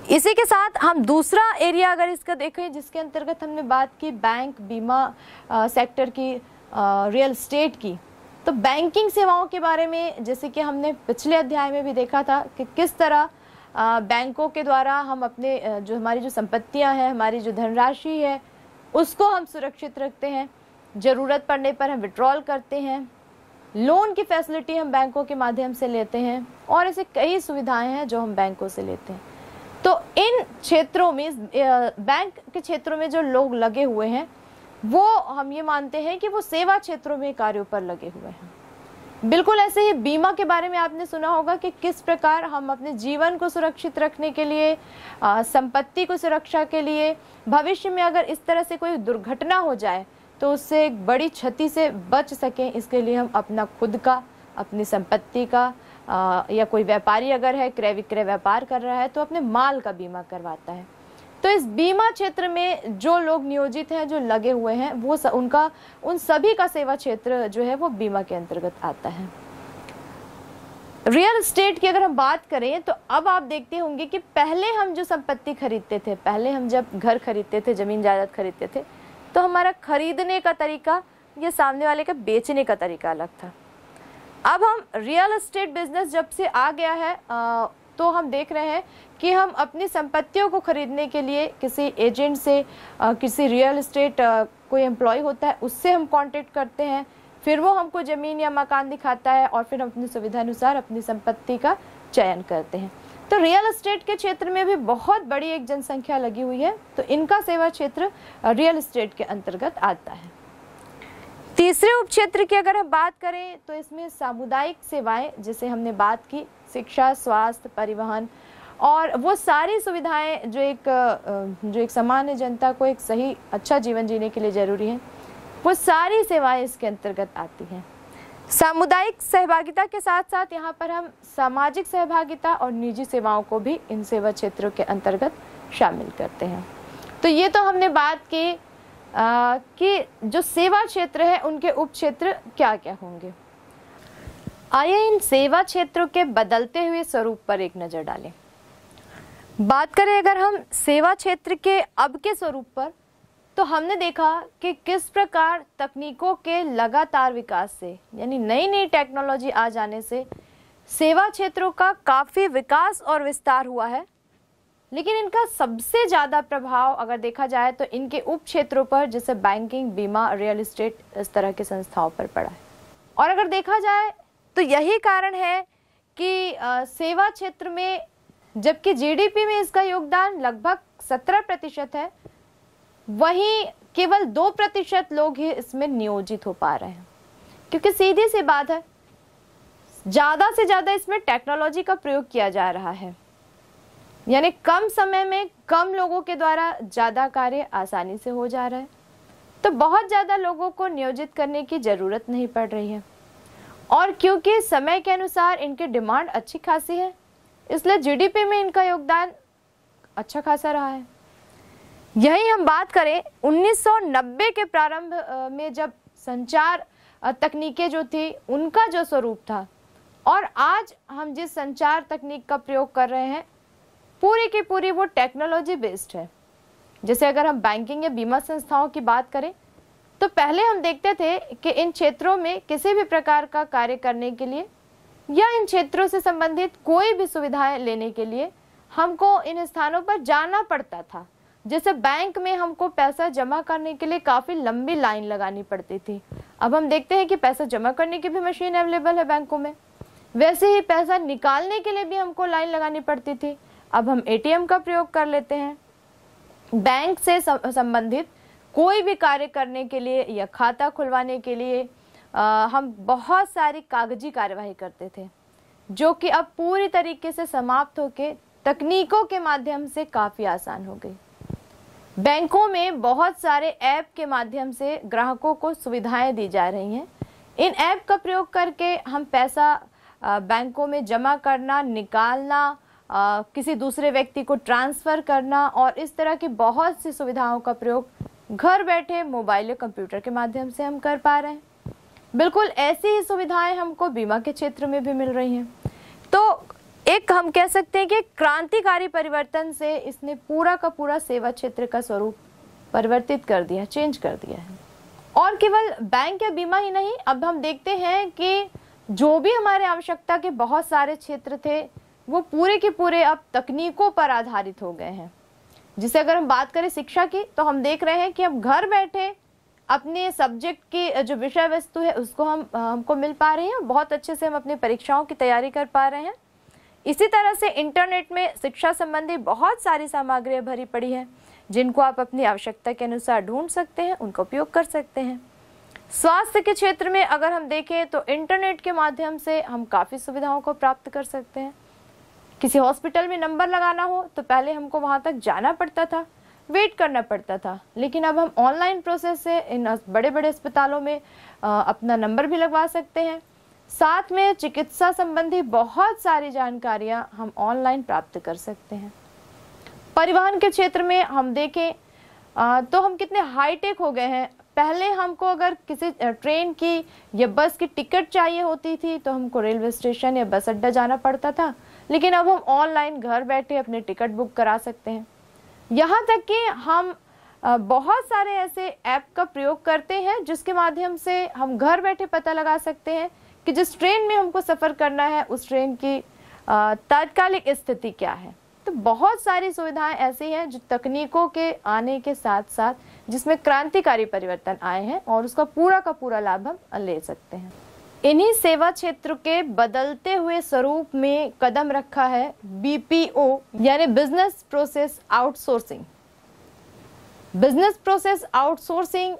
इसी के साथ हम दूसरा एरिया अगर इसका देखें जिसके अंतर्गत हमने बात की बैंक, बीमा आ, सेक्टर की, आ, रियल एस्टेट की, तो बैंकिंग सेवाओं के बारे में जैसे कि हमने पिछले अध्याय में भी देखा था कि किस तरह आ, बैंकों के द्वारा हम अपने जो हमारी जो संपत्तियां हैं, हमारी जो धनराशि है, उसको हम सुरक्षित रखते हैं, ज़रूरत पड़ने पर हम विड्रॉल करते हैं, लोन की फैसिलिटी हम बैंकों के माध्यम से लेते हैं, और ऐसे कई सुविधाएं हैं जो हम बैंकों से लेते हैं। तो इन क्षेत्रों में, बैंक के क्षेत्रों में जो लोग लगे हुए हैं वो हम ये मानते हैं कि वो सेवा क्षेत्रों में कार्यों पर लगे हुए हैं। बिल्कुल ऐसे ही बीमा के बारे में आपने सुना होगा कि किस प्रकार हम अपने जीवन को सुरक्षित रखने के लिए, संपत्ति को सुरक्षा के लिए, भविष्य में अगर इस तरह से कोई दुर्घटना हो जाए तो उससे एक बड़ी क्षति से बच सकें, इसके लिए हम अपना खुद का, अपनी संपत्ति का, आ, या कोई व्यापारी अगर है, क्रय विक्रय व्यापार कर रहा है तो अपने माल का बीमा करवाता है। तो इस बीमा क्षेत्र में जो लोग नियोजित हैं, जो लगे हुए हैं, वो स, उनका उन सभी का सेवा क्षेत्र जो है वो बीमा के अंतर्गत आता है। रियल एस्टेट की अगर हम बात करें तो अब आप देखते होंगे कि पहले हम जो संपत्ति खरीदते थे, पहले हम जब घर खरीदते थे, जमीन जायदाद खरीदते थे, तो हमारा खरीदने का तरीका या सामने वाले का बेचने का तरीका अलग था। अब हम रियल एस्टेट बिजनेस जब से आ गया है आ, तो हम देख रहे हैं कि हम अपनी संपत्तियों को खरीदने के लिए किसी एजेंट से, आ, किसी रियल एस्टेट कोई एम्प्लॉय होता है उससे हम कांटेक्ट करते हैं, फिर वो हमको ज़मीन या मकान दिखाता है और फिर हम अपनी सुविधा अनुसार अपनी संपत्ति का चयन करते हैं। तो रियल एस्टेट के क्षेत्र में भी बहुत बड़ी एक जनसंख्या लगी हुई है, तो इनका सेवा क्षेत्र रियल एस्टेट के अंतर्गत आता है। तीसरे उपक्षेत्र की अगर हम बात करें तो इसमें सामुदायिक सेवाएं, जैसे हमने बात की शिक्षा, स्वास्थ्य, परिवहन और वो सारी सुविधाएं जो एक जो एक सामान्य जनता को एक सही अच्छा जीवन जीने के लिए जरूरी है, वो सारी सेवाएं इसके अंतर्गत आती हैं। सामुदायिक सहभागिता के साथ साथ यहाँ पर हम सामाजिक सहभागिता और निजी सेवाओं को भी इन सेवा क्षेत्रों के अंतर्गत शामिल करते हैं। तो ये तो हमने बात की आ, कि जो सेवा क्षेत्र है उनके उप क्षेत्र क्या क्या होंगे। आइए इन सेवा क्षेत्रों के बदलते हुए स्वरूप पर एक नज़र डालें। बात करें अगर हम सेवा क्षेत्र के अब के स्वरूप पर, तो हमने देखा कि किस प्रकार तकनीकों के लगातार विकास से, यानी नई नई टेक्नोलॉजी आ जाने से सेवा क्षेत्रों का काफ़ी विकास और विस्तार हुआ है, लेकिन इनका सबसे ज़्यादा प्रभाव अगर देखा जाए तो इनके उप क्षेत्रों पर, जैसे बैंकिंग, बीमा, रियल एस्टेट, इस तरह की संस्थाओं पर पड़ा है। और अगर देखा जाए तो यही कारण है कि आ, सेवा क्षेत्र में जबकि जीडीपी में इसका योगदान लगभग सत्रह प्रतिशत है, वहीं केवल दो प्रतिशत लोग ही इसमें नियोजित हो पा रहे हैं, क्योंकि सीधी सी बात है, ज़्यादा से ज़्यादा इसमें टेक्नोलॉजी का प्रयोग किया जा रहा है, यानी कम समय में कम लोगों के द्वारा ज़्यादा कार्य आसानी से हो जा रहा है। तो बहुत ज़्यादा लोगों को नियोजित करने की ज़रूरत नहीं पड़ रही है, और क्योंकि समय के अनुसार इनकी डिमांड अच्छी खासी है, इसलिए जीडीपी में इनका योगदान अच्छा खासा रहा है। यही हम बात करें उन्नीस सौ नब्बे के प्रारंभ में, जब संचार तकनीकें जो थी उनका जो स्वरूप था, और आज हम जिस संचार तकनीक का प्रयोग कर रहे हैं पूरी की पूरी वो टेक्नोलॉजी बेस्ड है। जैसे अगर हम बैंकिंग या बीमा संस्थाओं की बात करें तो पहले हम देखते थे कि इन क्षेत्रों में किसी भी प्रकार का कार्य करने के लिए या इन क्षेत्रों से संबंधित कोई भी सुविधाएं लेने के लिए हमको इन स्थानों पर जाना पड़ता था। जैसे बैंक में हमको पैसा जमा करने के लिए काफ़ी लंबी लाइन लगानी पड़ती थी, अब हम देखते हैं कि पैसा जमा करने की भी मशीन अवेलेबल है बैंकों में। वैसे ही पैसा निकालने के लिए भी हमको लाइन लगानी पड़ती थी, अब हम एटीएम का प्रयोग कर लेते हैं। बैंक से संबंधित कोई भी कार्य करने के लिए या खाता खुलवाने के लिए आ, हम बहुत सारी कागजी कार्यवाही करते थे, जो कि अब पूरी तरीके से समाप्त होकर तकनीकों के माध्यम से काफ़ी आसान हो गई। बैंकों में बहुत सारे ऐप के माध्यम से ग्राहकों को सुविधाएं दी जा रही हैं। इन ऐप का प्रयोग करके हम पैसा बैंकों में जमा करना, निकालना, आ, किसी दूसरे व्यक्ति को ट्रांसफ़र करना और इस तरह की बहुत सी सुविधाओं का प्रयोग घर बैठे मोबाइल या कंप्यूटर के माध्यम से हम कर पा रहे हैं। बिल्कुल ऐसी ही सुविधाएं हमको बीमा के क्षेत्र में भी मिल रही हैं। तो एक हम कह सकते हैं कि क्रांतिकारी परिवर्तन से इसने पूरा का पूरा सेवा क्षेत्र का स्वरूप परिवर्तित कर दिया, चेंज कर दिया है। और केवल बैंक या बीमा ही नहीं, अब हम देखते हैं कि जो भी हमारे आवश्यकता के बहुत सारे क्षेत्र थे वो पूरे के पूरे अब तकनीकों पर आधारित हो गए हैं। जिसे अगर हम बात करें शिक्षा की, तो हम देख रहे हैं कि अब घर बैठे अपने सब्जेक्ट की जो विषय वस्तु है उसको हम हमको मिल पा रही है, बहुत अच्छे से हम अपनी परीक्षाओं की तैयारी कर पा रहे हैं। इसी तरह से इंटरनेट में शिक्षा संबंधी बहुत सारी सामग्रियाँ भरी पड़ी है जिनको आप अपनी आवश्यकता के अनुसार ढूंढ सकते हैं, उनका उपयोग कर सकते हैं। स्वास्थ्य के क्षेत्र में अगर हम देखें तो इंटरनेट के माध्यम से हम काफ़ी सुविधाओं को प्राप्त कर सकते हैं। किसी हॉस्पिटल में नंबर लगाना हो तो पहले हमको वहाँ तक जाना पड़ता था, वेट करना पड़ता था, लेकिन अब हम ऑनलाइन प्रोसेस से इन बड़े बड़े अस्पतालों में अपना नंबर भी लगवा सकते हैं। साथ में चिकित्सा संबंधी बहुत सारी जानकारियाँ हम ऑनलाइन प्राप्त कर सकते हैं। परिवहन के क्षेत्र में हम देखें तो हम कितने हाईटेक हो गए हैं। पहले हमको अगर किसी ट्रेन की या बस की टिकट चाहिए होती थी तो हमको रेलवे स्टेशन या बस अड्डा जाना पड़ता था, लेकिन अब हम ऑनलाइन घर बैठे अपने टिकट बुक करा सकते हैं। यहाँ तक कि हम बहुत सारे ऐसे ऐप का प्रयोग करते हैं जिसके माध्यम से हम घर बैठे पता लगा सकते हैं कि जिस ट्रेन में हमको सफ़र करना है उस ट्रेन की तात्कालिक स्थिति क्या है। तो बहुत सारी सुविधाएं ऐसी हैं जो तकनीकों के आने के साथ साथ जिसमें क्रांतिकारी परिवर्तन आए हैं और उसका पूरा का पूरा लाभ हम ले सकते हैं। इन्हीं सेवा क्षेत्र के बदलते हुए स्वरूप में कदम रखा है बी पी ओ यानी business process outsourcing. Business process outsourcing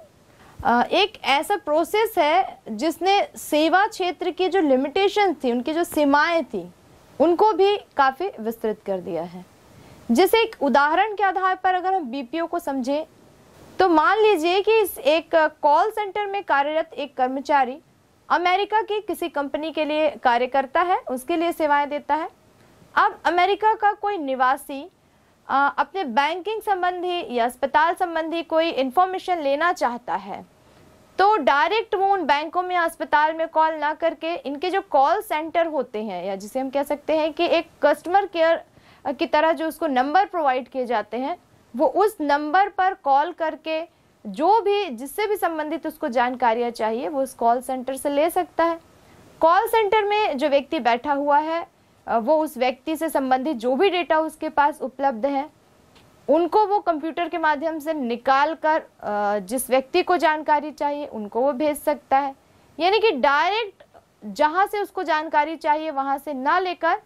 एक ऐसा प्रोसेस है जिसने सेवा क्षेत्र की जो लिमिटेशन थी, उनकी जो सीमाएं थी, उनको भी काफ़ी विस्तृत कर दिया है। जैसे एक उदाहरण के आधार पर अगर हम बी पी ओ को समझें तो मान लीजिए कि एक कॉल सेंटर में कार्यरत एक कर्मचारी अमेरिका की किसी कंपनी के लिए कार्य करता है, उसके लिए सेवाएं देता है। अब अमेरिका का कोई निवासी आ, अपने बैंकिंग संबंधी या अस्पताल संबंधी कोई इन्फॉर्मेशन लेना चाहता है तो डायरेक्ट वो उन बैंकों में अस्पताल में कॉल ना करके इनके जो कॉल सेंटर होते हैं या जिसे हम कह सकते हैं कि एक कस्टमर केयर की तरह जो उसको नंबर प्रोवाइड किए जाते हैं, वो उस नंबर पर कॉल करके जो भी जिससे भी संबंधित उसको जानकारियाँ चाहिए वो उस कॉल सेंटर से ले सकता है। कॉल सेंटर में जो व्यक्ति बैठा हुआ है वो उस व्यक्ति से संबंधित जो भी डेटा उसके पास उपलब्ध है उनको वो कंप्यूटर के माध्यम से निकाल कर जिस व्यक्ति को जानकारी चाहिए उनको वो भेज सकता है। यानी कि डायरेक्ट जहाँ से उसको जानकारी चाहिए वहाँ से ना लेकर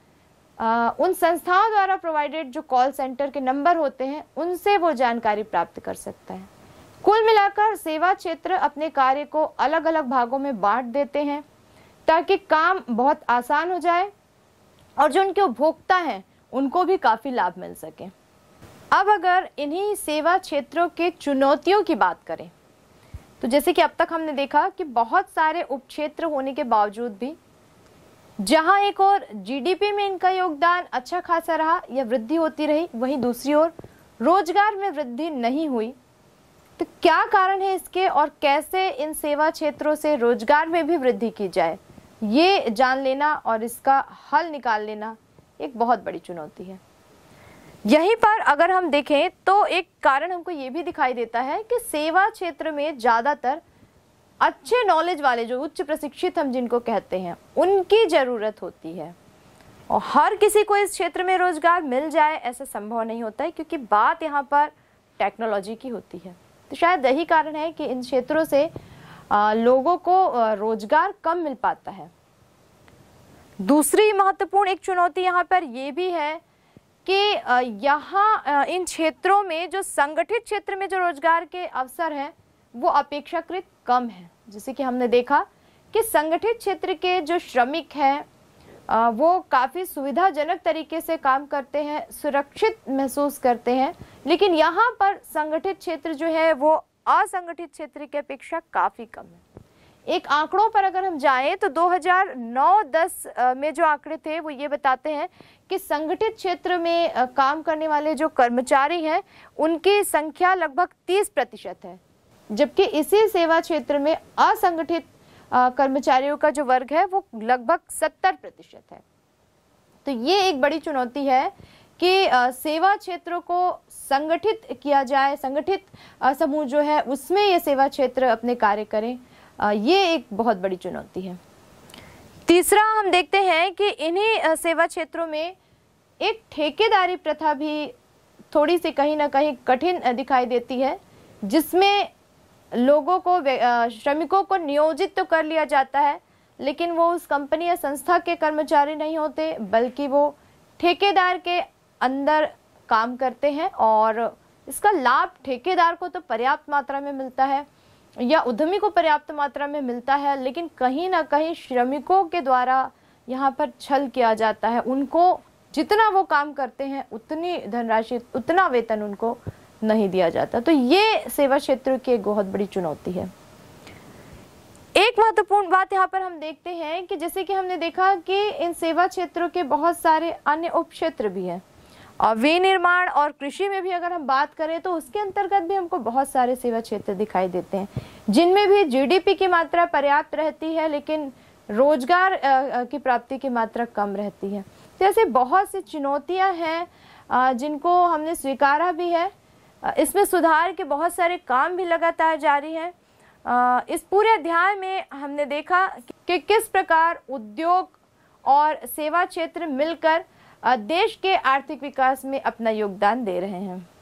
उन संस्थाओं द्वारा प्रोवाइडेड जो कॉल सेंटर के नंबर होते हैं उनसे वो जानकारी प्राप्त कर सकता है। कुल मिलाकर सेवा क्षेत्र अपने कार्य को अलग अलग भागों में बांट देते हैं ताकि काम बहुत आसान हो जाए और जो उनके उपभोक्ता हैं उनको भी काफ़ी लाभ मिल सके। अब अगर इन्हीं सेवा क्षेत्रों के चुनौतियों की बात करें तो जैसे कि अब तक हमने देखा कि बहुत सारे उपक्षेत्र होने के बावजूद भी जहां एक और जी डी पी में इनका योगदान अच्छा खासा रहा या वृद्धि होती रही, वहीं दूसरी ओर रोजगार में वृद्धि नहीं हुई। तो क्या कारण है इसके और कैसे इन सेवा क्षेत्रों से रोजगार में भी वृद्धि की जाए, ये जान लेना और इसका हल निकाल लेना एक बहुत बड़ी चुनौती है। यहीं पर अगर हम देखें तो एक कारण हमको ये भी दिखाई देता है कि सेवा क्षेत्र में ज़्यादातर अच्छे नॉलेज वाले जो उच्च प्रशिक्षित हम जिनको कहते हैं उनकी ज़रूरत होती है और हर किसी को इस क्षेत्र में रोजगार मिल जाए ऐसा संभव नहीं होता है क्योंकि बात यहाँ पर टेक्नोलॉजी की होती है। तो शायद यही कारण है कि इन क्षेत्रों से आ, लोगों को रोजगार कम मिल पाता है। दूसरी महत्वपूर्ण एक चुनौती यहाँ पर ये भी है कि यहाँ इन क्षेत्रों में जो संगठित क्षेत्र में जो रोजगार के अवसर हैं वो अपेक्षाकृत कम है। जैसे कि हमने देखा कि संगठित क्षेत्र के जो श्रमिक हैं वो काफ़ी सुविधाजनक तरीके से काम करते हैं, सुरक्षित महसूस करते हैं, लेकिन यहाँ पर संगठित क्षेत्र जो है वो असंगठित क्षेत्र की अपेक्षा काफ़ी कम है। एक आंकड़ों पर अगर हम जाएं तो दो हज़ार नौ दस में जो आंकड़े थे वो ये बताते हैं कि संगठित क्षेत्र में काम करने वाले जो कर्मचारी हैं उनकी संख्या लगभग तीस प्रतिशत है, जबकि इसी सेवा क्षेत्र में असंगठित कर्मचारियों का जो वर्ग है वो लगभग सत्तर प्रतिशत है। तो ये एक बड़ी चुनौती है कि अ, सेवा क्षेत्रों को संगठित किया जाए, संगठित अ, समूह जो है उसमें ये सेवा क्षेत्र अपने कार्य करें। अ, ये एक बहुत बड़ी चुनौती है। तीसरा हम देखते हैं कि इन्हीं अ, सेवा क्षेत्रों में एक ठेकेदारी प्रथा भी थोड़ी सी कहीं ना कहीं कठिन अ, दिखाई देती है, जिसमें लोगों को वे- अ, श्रमिकों को नियोजित तो कर लिया जाता है, लेकिन वो उस कंपनी या संस्था के कर्मचारी नहीं होते, बल्कि वो ठेकेदार के अंदर काम करते हैं और इसका लाभ ठेकेदार को तो पर्याप्त मात्रा में मिलता है या उद्यमी को पर्याप्त मात्रा में मिलता है, लेकिन कहीं ना कहीं श्रमिकों के द्वारा यहाँ पर छल किया जाता है। उनको जितना वो काम करते हैं उतनी धनराशि, उतना वेतन उनको नहीं दिया जाता। तो ये सेवा क्षेत्र की एक बहुत बड़ी चुनौती है। एक महत्वपूर्ण बात यहाँ पर हम देखते हैं कि जैसे कि हमने देखा कि इन सेवा क्षेत्रों के बहुत सारे अन्य उप क्षेत्र भी हैं, और विनिर्माण और कृषि में भी अगर हम बात करें तो उसके अंतर्गत भी हमको बहुत सारे सेवा क्षेत्र दिखाई देते हैं, जिनमें भी जीडीपी की मात्रा पर्याप्त रहती है, लेकिन रोजगार की प्राप्ति की मात्रा कम रहती है। जैसे बहुत सी चुनौतियां हैं जिनको हमने स्वीकारा भी है। इसमें सुधार के बहुत सारे काम भी लगातार जारी हैं। इस पूरे अध्याय में हमने देखा कि किस प्रकार उद्योग और सेवा क्षेत्र मिलकर देश के आर्थिक विकास में अपना योगदान दे रहे हैं।